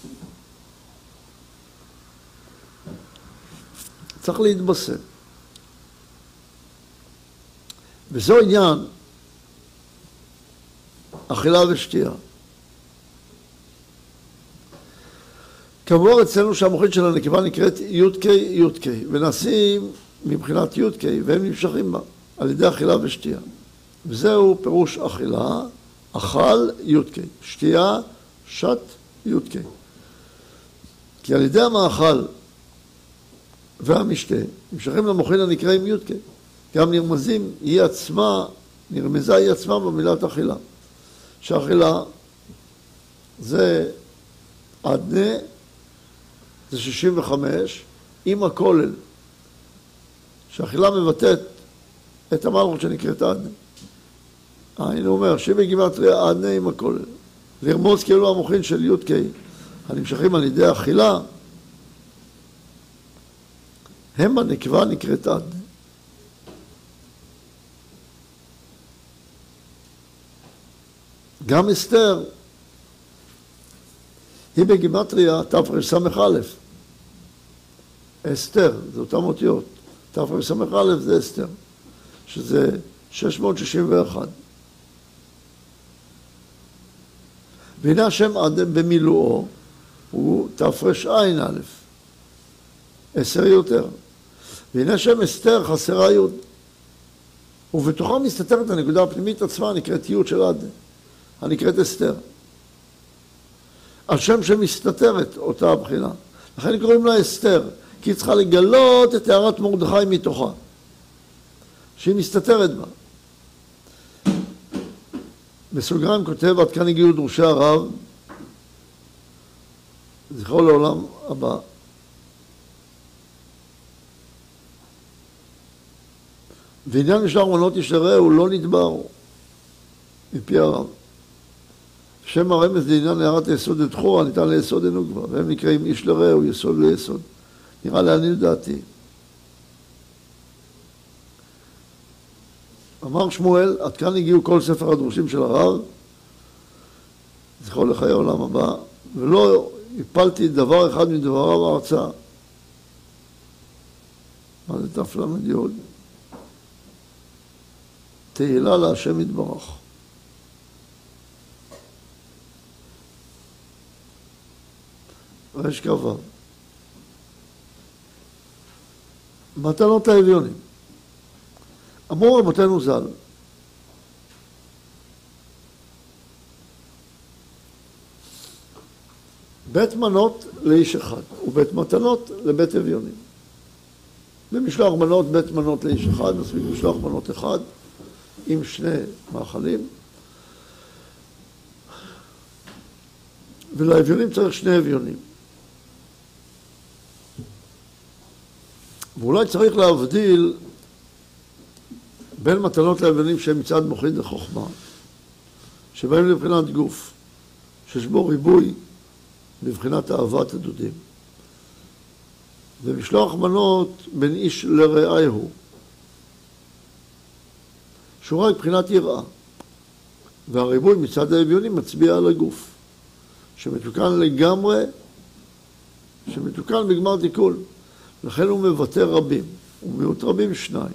צריך להתבשם. וזו עניין אכילה ושתייה. כמובן אצלנו שהמוחית של הנקבה נקראת י"ק, ונעשים מבחינת י"ק, והם נמשכים בה על ידי אכילה ושתייה. וזהו פירוש אכילה, אכל י"ק, שתייה, שת י"ק. כי על ידי המאכל והמשתה נמשכים למוחין הנקראים י"ק. גם נרמזה היא עצמה במילת אכילה. שאכילה זה עדנה, זה 65, עם הכולל. שאכילה מבטאת את המלכות שנקראת עדנה. הנה הוא אומר, שבגימטריה עדנה עם הכולל. לרמוז כאילו המוחין של י"ק, הנמשכים על ידי אכילה, הם הנקבה נקראת עדנה. גם אסתר היא בגימטריה תרס"א. אסתר, זה אותם אותיות. תרס"א זה אסתר, שזה 661. והנה השם עדן במילואו הוא תרע"א, 10 יותר. והנה השם אסתר חסרה י', ובתוכה מסתתרת הנקודה הפנימית עצמה, נקראת י' של עדן, הנקראת אסתר. השם שמסתתרת אותה הבחינה. לכן קוראים לה אסתר, כי היא צריכה לגלות את הערת מרדכי מתוכה, שהיא מסתתרת בה. בסוגריים כותב, עד כאן הגיעו דרושי הרב, זכרו לעולם הבא. ועניין משלח מנות איש לרעהו לא נדבר מפי הרב. שם הרמז לעניין הערת היסוד לדחורה ניתן ליסוד הנוגבה, והם נקראים איש לרעהו, יסוד ליסוד. נראה לעניות דעתי. אמר שמואל, עד כאן הגיעו כל ספר הדרושים של הרב, זכרו לחיי העולם הבא, ולא הפלתי דבר אחד מדבריו ההרצאה. מה זה ת"ל י'? תהילה להשם יתברך. רש כ"ו. מתנות האביונים. אמרו רבותינו ז"ל, בית מנות לאיש אחד ובית מתנות לבית אביונים. במשלוח מנות בית מנות לאיש אחד, מספיק משלוח מנות אחד עם שני מאכלים, ולאביונים צריך שני אביונים. ואולי צריך להבדיל בין מתנות לאביונים שהם מצד מוחין לחוכמה, שבאים לבחינת גוף, שיש בו ריבוי בבחינת אהבת הדודים. ומשלוח מנות בין איש לרעהו, שהוא רק מבחינת יראה. והריבוי מצד האביונים מצביע על הגוף, שמתוקן לגמרי, שמתוקן בגמר תיקון. לכן הוא מבטא רבים, ומיעוט רבים שניים.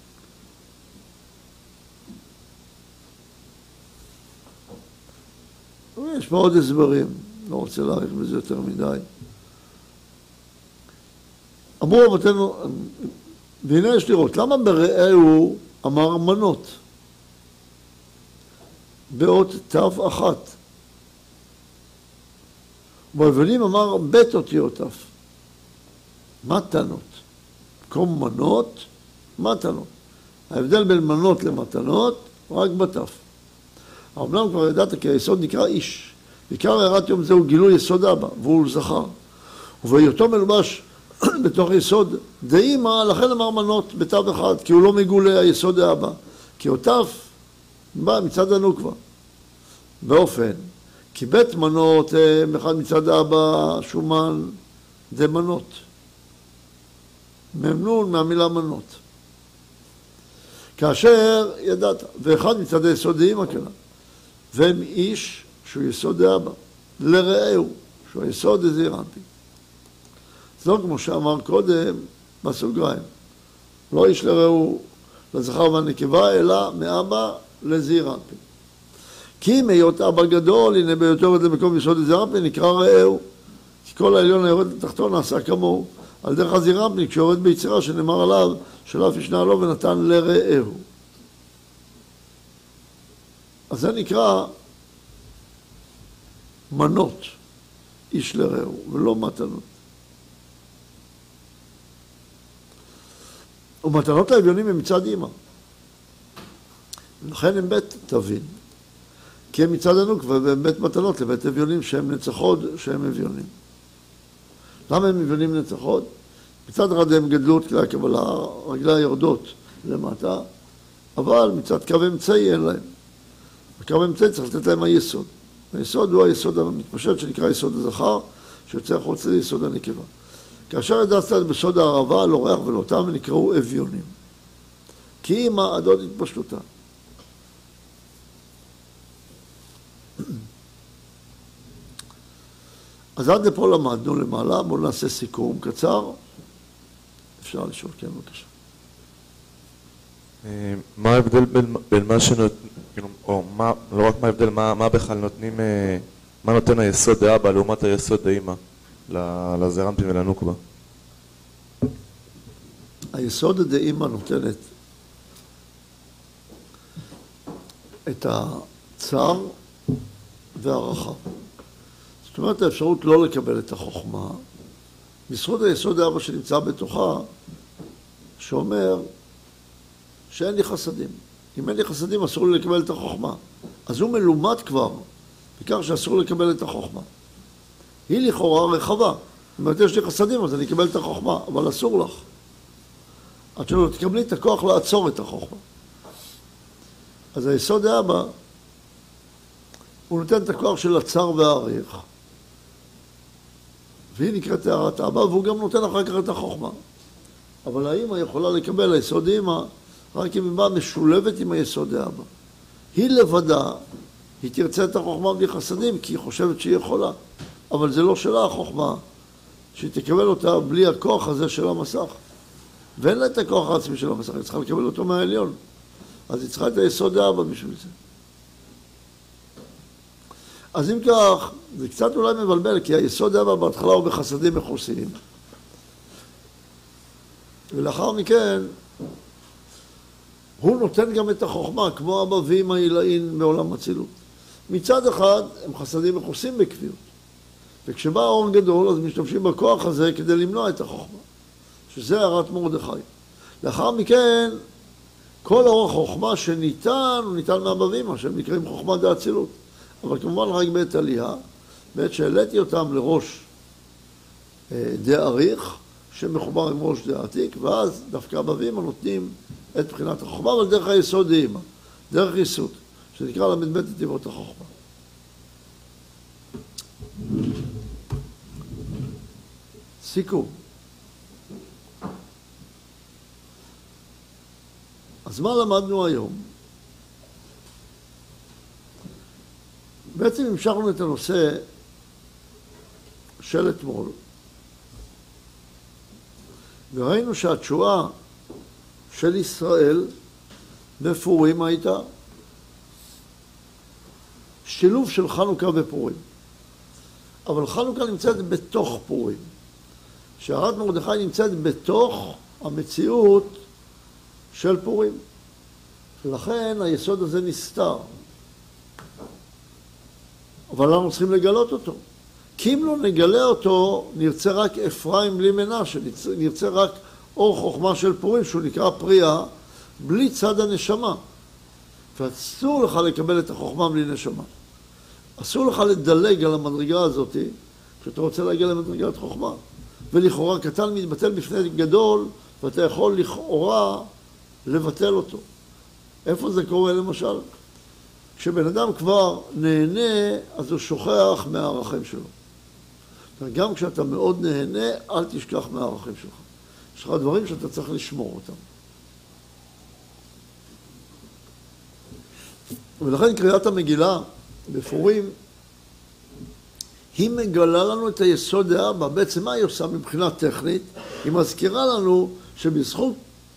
יש פה עוד הסברים, לא רוצה להאריך בזה יותר מדי. אמרו רבותינו, והנה יש לראות, למה ברעהו אמר מנות? באות תו אחת. ביוונים אמר בית אותיות תו. מתנות. במקום מנות, מתנות. ההבדל בין מנות למתנות, רק בתו. האמנם כבר ידעת כי היסוד נקרא איש. עיקר הערת יום זהו גילוי יסוד אבא, והוא זכר. ובהיותו מלובש בתוך יסוד דאמא, לכן אמר מנות בתו אחד, כי הוא לא מגולה היסוד האבא. כי אותף בא מצד הנוקבה. באופן, כי בית מנות, אחד מצד האבא, שומן, זה מנות. ממנון מהמילה מנות. כאשר ידעת, ואחד מצד היסוד דאמא כלה. והם איש שהוא יסוד האבא, לרעהו, שהוא היסוד דזעיר אנפין. זה לא כמו שאמר קודם, בסוגריים. לא איש לרעהו לזכר והנקבה, אלא מאבא לזעיר אנפין. כי אם היות אבא גדול, הנה בהיותו יורד למקום יסוד דזעיר אנפין, נקרא רעהו. כי כל העליון היורד לתחתון נעשה כמוהו, על דרך הזעיר אנפין, כשיורד ביצירה שנאמר עליו, שלף ישנה לו ונתן לרעהו. אז זה נקרא מנות, איש לרעהו, ולא מתנות. ומתנות לאביונים הם מצד אמא. לכן הם בית תבין. כי הם מצד הנוקבה והם בית מתנות לבית אביונים שהם נצחוד, שהם אביונים. למה הם אביונים נצחוד? מצד אחד הם גדלו את כלי הקבלה, רגלי היורדות למטה, אבל מצד קו אמצעי אין להם. הקו אמצעי צריך לתת להם היסוד. היסוד הוא היסוד המתפשט שנקרא יסוד הזכר, שיוצא החוץ ליסוד הנקבה. כאשר ידעת בסוד הערבה, לא ריח ולא טעם, ונקראו אביונים. כי אימא עד עוד התפשטותה. אז עד לפה למדנו למעלה, בואו נעשה סיכום קצר. אפשר לשאול, כן, בבקשה. מה ההבדל בין מה שנותנים, או לא רק מה ההבדל, מה בכלל נותנים, מה נותן היסוד דאבא לעומת היסוד דאמא לזעיר אנפין ולנוקבה? היסוד דאמא נותנת את הצער והרחב. זאת אומרת, האפשרות לא לקבל את החוכמה, בזכות היסוד דאבא שנמצא בתוכה, שאומר שאין לי חסדים. אם אין לי חסדים, אסור לי לקבל את החוכמה. אז הוא מלומד כבר, בכך שאסור לקבל את החוכמה. היא לכאורה רחבה. זאת אומרת, יש לי חסדים, אז אני אקבל את החוכמה, אבל אסור לך. עד שלא תקבלי את הכוח לעצור את החוכמה. אז היסוד האבא, הוא נותן את הכוח של הצר והעריך, והיא נקראת הערת האבא, והוא גם נותן אחר כך את החוכמה. אבל האמא יכולה לקבל היסוד אמא, רק אם היא באה משולבת עם היסוד האבא. היא לבדה, היא תרצה את החוכמה בלי חסדים, כי היא חושבת שהיא יכולה. אבל זה לא שלה החוכמה, שהיא תקבל אותה בלי הכוח הזה של המסך. ואין לה את הכוח העצמי של המסך, היא צריכה לקבל אותו מהעליון. אז היא צריכה את היסוד האבא בשביל זה. אז אם כך, זה קצת אולי מבלבל, כי היסוד האבא בהתחלה הוא בחסדים מכוסים. ולאחר מכן, הוא נותן גם את החוכמה, כמו אבא ואמא עילאין בעולם אצילות. מצד אחד, הם חסדים מכוסים בקביעות. וכשבא האור גדול, אז משתמשים בכוח הזה כדי למנוע את החוכמה. שזה הערת מרדכי. לאחר מכן, כל אור החוכמה שניתן, הוא ניתן מאבא ואמא, שהם נקראים חוכמה דאצילות. אבל כמובן רק בעת עלייה, בעת שהעליתי אותם לראש דאריך, שמחובר עם ראש דעתיק, ואז דווקא אבא ואמא נותנים את בחינת החוכמה, אבל דרך היסוד דאמא, דרך ייסוד, שנקרא ל"ב נתיבות החוכמה. סיכום. אז מה למדנו היום? בעצם המשכנו את הנושא של אתמול, וראינו שהתשועה של ישראל בפורים הייתה שילוב של חנוכה ופורים. אבל חנוכה נמצאת בתוך פורים. שערת מרדכי נמצאת בתוך המציאות של פורים. לכן היסוד הזה נסתר. אבל אנחנו צריכים לגלות אותו. כי אם לא נגלה אותו, נרצה רק אפרים בלי מנשה, נרצה רק אור חוכמה של פורים, שהוא נקרא פריאה, בלי צד הנשמה. ואסור לך לקבל את החוכמה בלי נשמה. אסור לך לדלג על המדרגה הזאת, כשאתה רוצה להגיע למדרגת חוכמה. ולכאורה קטן מתבטל בפני גדול, ואתה יכול לכאורה לבטל אותו. איפה זה קורה למשל? כשבן אדם כבר נהנה, אז הוא שוכח מהערכים שלו. גם כשאתה מאוד נהנה, אל תשכח מהערכים שלך. יש לך דברים שאתה צריך לשמור אותם. ולכן קריאת המגילה בפורים, היא מגלה לנו את היסוד האבא. בעצם מה היא עושה מבחינה טכנית? היא מזכירה לנו שבזכות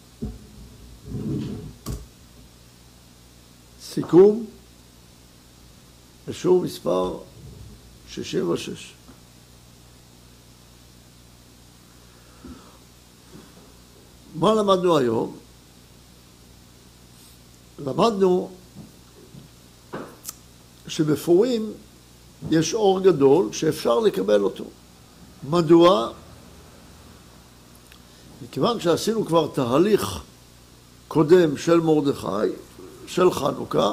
סיכום, בשיעור מספר 66. מה למדנו היום? למדנו שבפורים יש אור גדול שאפשר לקבל אותו. מדוע? מכיוון שעשינו כבר תהליך קודם של מרדכי, של חנוכה,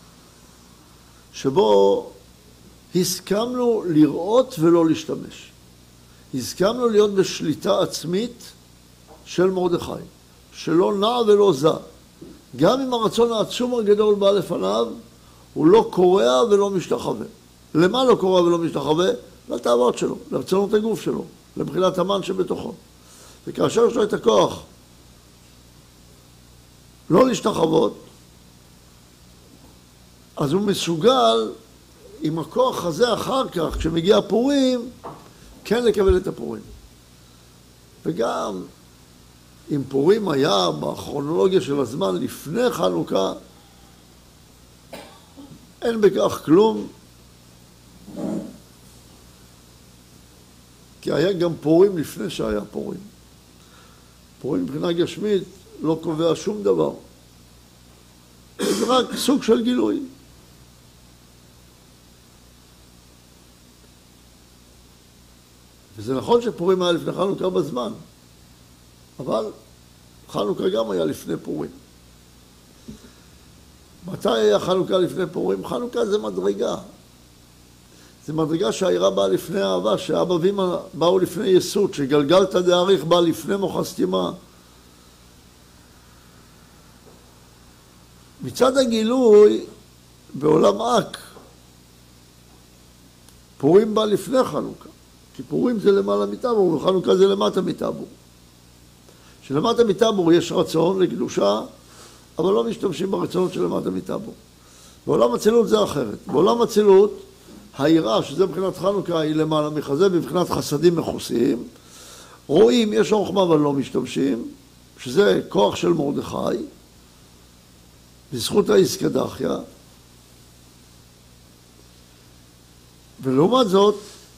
שבו הסכמנו לראות ולא להשתמש. הסכמנו להיות בשליטה עצמית של מרדכי, שלא נע ולא זע. גם אם הרצון העצום הגדול בא לפניו, הוא לא קורע ולא משתחווה. למה לא קורע ולא משתחווה? לתאוות שלו, לרצונות הגוף שלו, לבחינת המן שבתוכו. וכאשר יש לו את הכוח לא להשתחוות, אז הוא מסוגל עם הכוח הזה אחר כך, כשמגיע פורים, כן לקבל את הפורים. וגם אם פורים היה בכרונולוגיה של הזמן לפני חנוכה, אין בכך כלום, כי היה גם פורים לפני שהיה פורים. פורים מבחינה גשמית לא קובע שום דבר. זה רק סוג של גילוי. וזה נכון שפורים היה לפני חנוכה בזמן, אבל חנוכה גם היה לפני פורים. מתי היה חנוכה לפני פורים? חנוכה זה מדרגה. זה מדרגה שהעירה באה לפני אהבה, שאבא ואמא באו לפני יסוד, שגלגלת דאריך בא לפני מוחסתימה. מצד הגילוי, בעולם אק, פורים בא לפני חנוכה. כי פורים זה למעלה מטבור, וחנוכה זה למטה מטבור. שלמטה מטבור יש רצון לקדושה, אבל לא משתמשים ברצונות של למטה מטבור. בעולם הצילות זה אחרת. בעולם הצילות, העירה, שזה מבחינת חנוכה, היא למעלה מחזה, מבחינת חסדים מחוסיים. רואים, יש חוכמה אבל לא משתמשים, שזה כוח של מרדכי, בזכות האיסקדחיה. ולעומת זאת,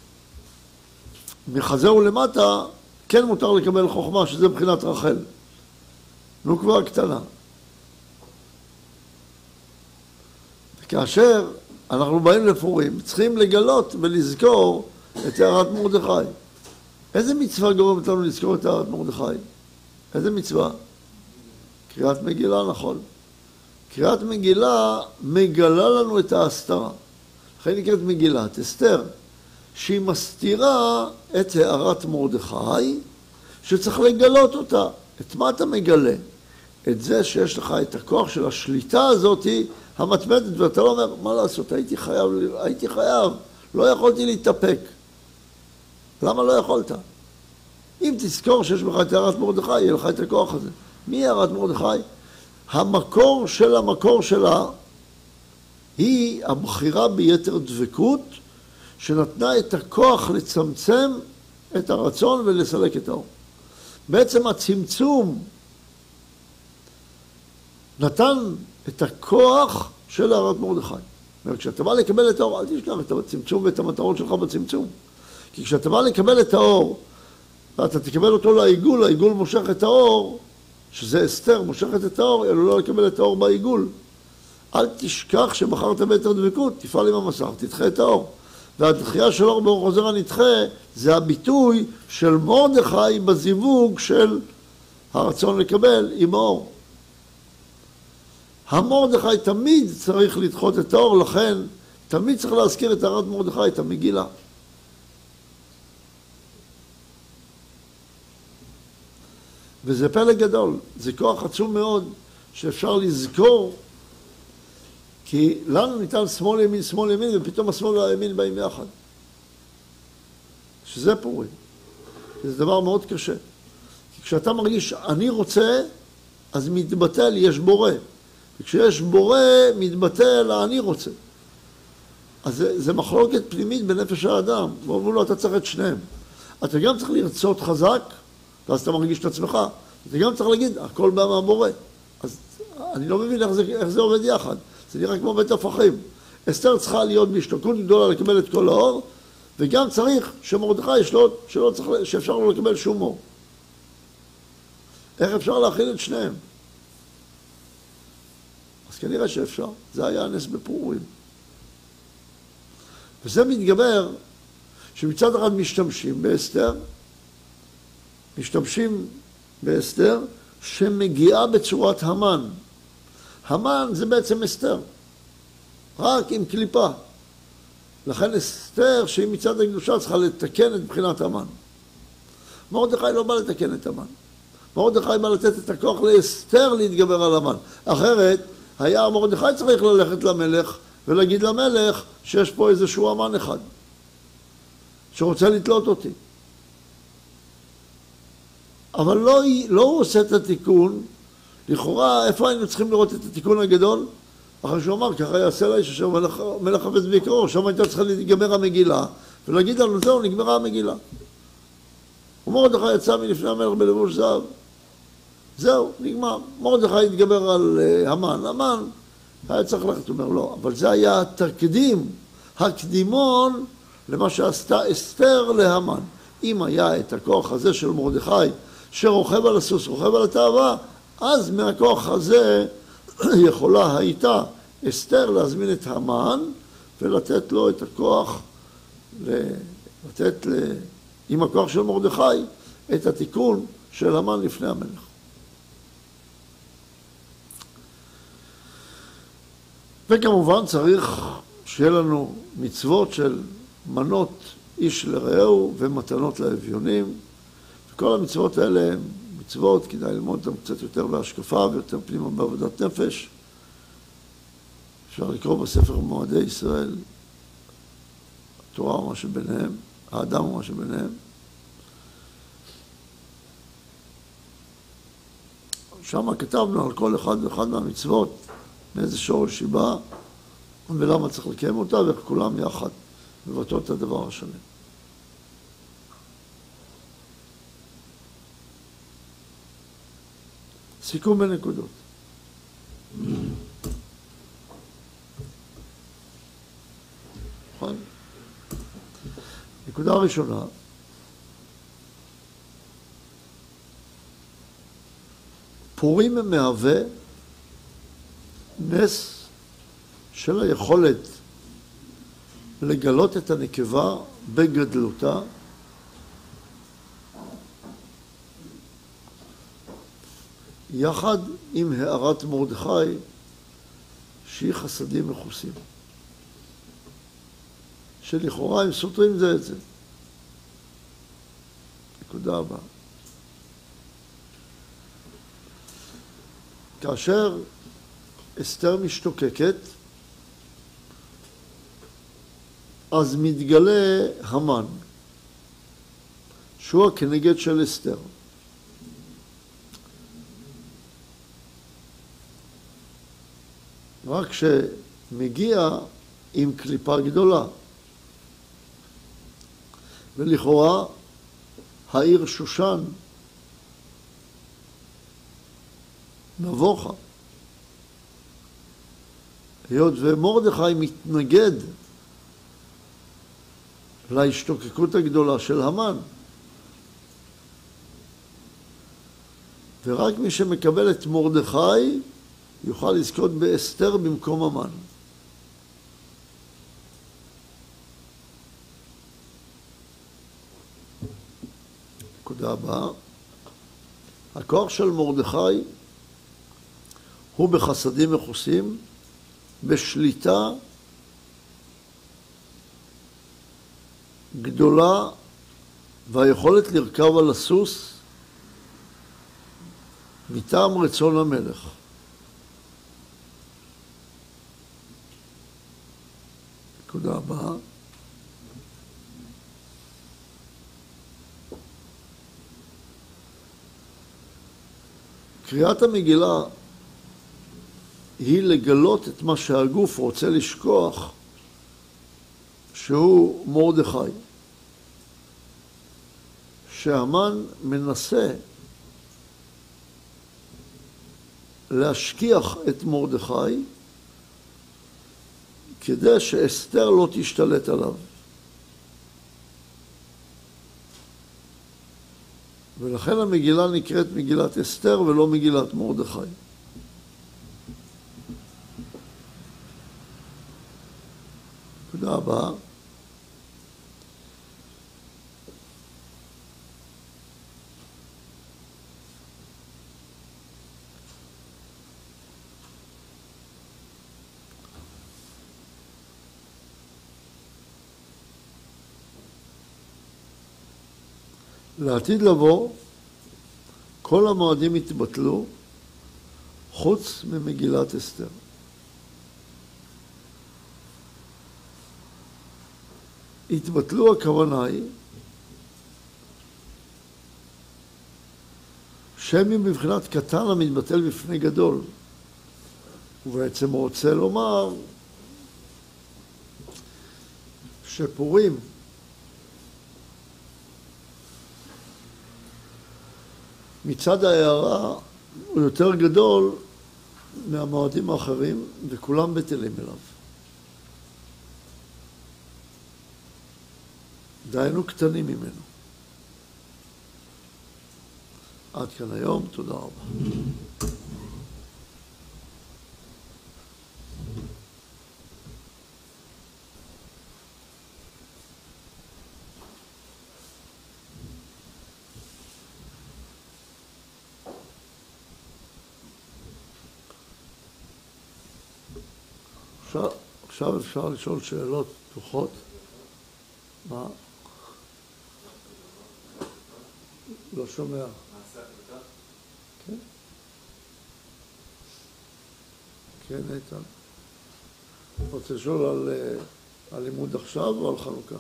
מחזה ולמטה, כן מותר לקבל חוכמה, שזה מבחינת רחל. נוקבה קטנה. וכאשר אנחנו באים לפורים, צריכים לגלות ולזכור את הערת מרדכי. איזה מצווה גורמת לנו לזכור את הערת מרדכי? איזה מצווה? קריאת מגילה, נכון. קריאת מגילה מגלה לנו את ההסתרה. לכן נקראת מגילת אסתר, שהיא מסתירה את הערת מרדכי, שצריך לגלות אותה. את מה אתה מגלה? את זה שיש לך את הכוח של השליטה הזאת המתמדת, ואתה לא אומר, מה לעשות, הייתי חייב, לא יכולתי להתאפק. למה לא יכולת? אם תזכור שיש לך את הערת מרדכי, יהיה לך את הכוח הזה. מי הערת מרדכי? המקור שלה היא הבחירה ביתר דבקות, שנתנה את הכוח לצמצם את הרצון ולסלק את האור. בעצם הצמצום נתן את הכוח של הערת מרדכי. כשאתה בא לקבל את האור, אל תשכח את הצמצום ואת המטרות שלך בצמצום. כי כשאתה בא לקבל את האור, ואתה תקבל אותו לעיגול, העיגול מושך את האור, שזה אסתר, מושכת את האור, אלא לא לקבל את האור בעיגול. אל תשכח שבחרת ביתר דבקות, תפעל עם המסך, תדחה את האור. והדחייה של אור באור חוזר הנדחה, זה הביטוי של מרדכי בזיווג של הרצון לקבל עם האור. המרדכי תמיד צריך לדחות את האור, לכן תמיד צריך להזכיר את הערת מרדכי, את המגילה. וזה פלא גדול, זה כוח עצום מאוד שאפשר לזכור, כי לנו ניתן שמאל ימין, ופתאום השמאל והימין באים יחד. שזה פורים. זה דבר מאוד קשה. כי כשאתה מרגיש אני רוצה, אז מתבטל, יש בורא. וכשיש בורא, מתבטל אני רוצה. אז זה מחלוקת פנימית בנפש האדם. ואומרו לו, אתה צריך את שניהם. אתה גם צריך לרצות חזק, ואז אתה מרגיש את עצמך. אתה גם צריך להגיד, הכל בא מהבורא. אז אני לא מבין איך זה עובד יחד. זה נראה כמו בית הפכים. אסתר צריכה להיות בהשתוקקות גדולה לקבל את כל האור, וגם צריך שמרדכי שאפשר לו לקבל שום אור. איך אפשר להכיל את שניהם? אז כנראה שאפשר. זה היה הנס בפורים. וזה מתגבר שמצד אחד משתמשים באסתר שמגיעה בצורת המן. המן זה בעצם אסתר, רק עם קליפה. לכן אסתר שהיא מצד הקדושה צריכה לתקן את בחינת המן. מרדכי לא בא לתקן את המן. מרדכי בא לתת את הכוח לאסתר להתגבר על המן. אחרת היה מרדכי צריך ללכת למלך ולהגיד למלך שיש פה איזשהו המן אחד שרוצה לתלות אותי. אבל לא הוא עושה את התיקון. לכאורה, איפה היינו צריכים לראות את התיקון הגדול? אחרי שהוא אמר, ככה יעשה לאיש אשר מלך חפץ ביקרו, שם הייתה צריכה להתגמר המגילה, ולהגיד לנו, זהו, נגמרה המגילה. ומרדכי יצא מלפני המלך בלבוש זהב. זהו, נגמר. מרדכי התגבר על המן. המן היה צריך ללכת, הוא אומר, לא. אבל זה היה התקדים, הקדימון למה שעשתה אסתר להמן. אם היה את הכוח הזה של מרדכי, שרוכב על הסוס, רוכב על התאווה, אז מהכוח הזה יכולה הייתה אסתר להזמין את המן ולתת לו את הכוח, עם הכוח של מרדכי, את התיקון של המן לפני המלך. וכמובן צריך שיהיה לנו מצוות של מנות איש לרעהו ומתנות לאביונים. וכל המצוות האלה הן מצוות, כדאי ללמוד אותן קצת יותר בהשקפה ויותר פנימה בעבודת נפש. אפשר לקרוא בספר מועדי ישראל, התורה ומה שביניהם, האדם ומה שביניהם. שם כתבנו על כל אחד ואחד מהמצוות, מאיזה שורש היא באה, ולמה צריך לקיים אותה, ואיך כולם יחד מבטאות את הדבר השלם. סיכום בנקודות. נכון? נקודה ראשונה, פורים מהווה נס של היכולת לגלות את הנקבה בגדלותה, יחד עם הערת מרדכי שהיא חסדים מכוסים, שלכאורה הם סותרים זה את זה. נקודה הבאה. כאשר אסתר משתוקקת, אז מתגלה המן, שהוא הכנגד של אסתר. רק שמגיע עם קליפה גדולה. ולכאורה העיר שושן נבוכה. היות ומרדכי מתנגד להשתוקקות הגדולה של המן. ורק מי שמקבל את מרדכי יוכל לזכות באסתר במקום המן. נקודה הבאה. הכוח של מרדכי הוא בחסדים מכוסים, בשליטה גדולה והיכולת לרכב על הסוס מטעם רצון המלך. נקודה הבאה. קריאת המגילה היא לגלות את מה שהגוף רוצה לשכוח, שהוא מרדכי. שהמן מנסה להשכיח את מרדכי כדי שאסתר לא תשתלט עליו. ולכן המגילה נקראת מגילת אסתר ולא מגילת מרדכי. נקודה הבאה. לעתיד לבוא, כל המועדים התבטלו חוץ ממגילת אסתר. התבטלו, הכוונה היא שם היא בבחינת קטן המתבטל בפני גדול. ובעצם רוצה לומר שפורים מצד ההערה הוא יותר גדול מהמועדים האחרים וכולם בטלים אליו. דיינו קטנים ממנו. עד כאן היום, תודה רבה. עכשיו אפשר לשאול שאלות פתוחות. מה? לא שומע. כן? כן, איתן. רוצה לשאול על לימוד עכשיו או על חנוכה?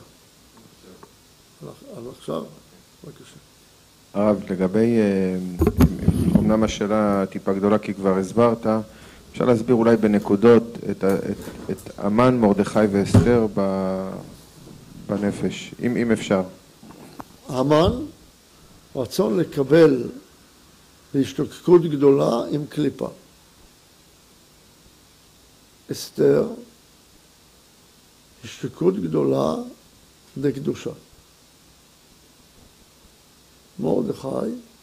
על עכשיו? בבקשה. הרב, לגבי, אמנם השאלה טיפה גדולה כי כבר הסברת, אפשר להסביר אולי בנקודות את המן, מרדכי ואסתר בנפש, אם אפשר. המן, רצון לקבל להשתוקקות גדולה עם קליפה. אסתר, השתוקקות גדולה לקדושה. מרדכי,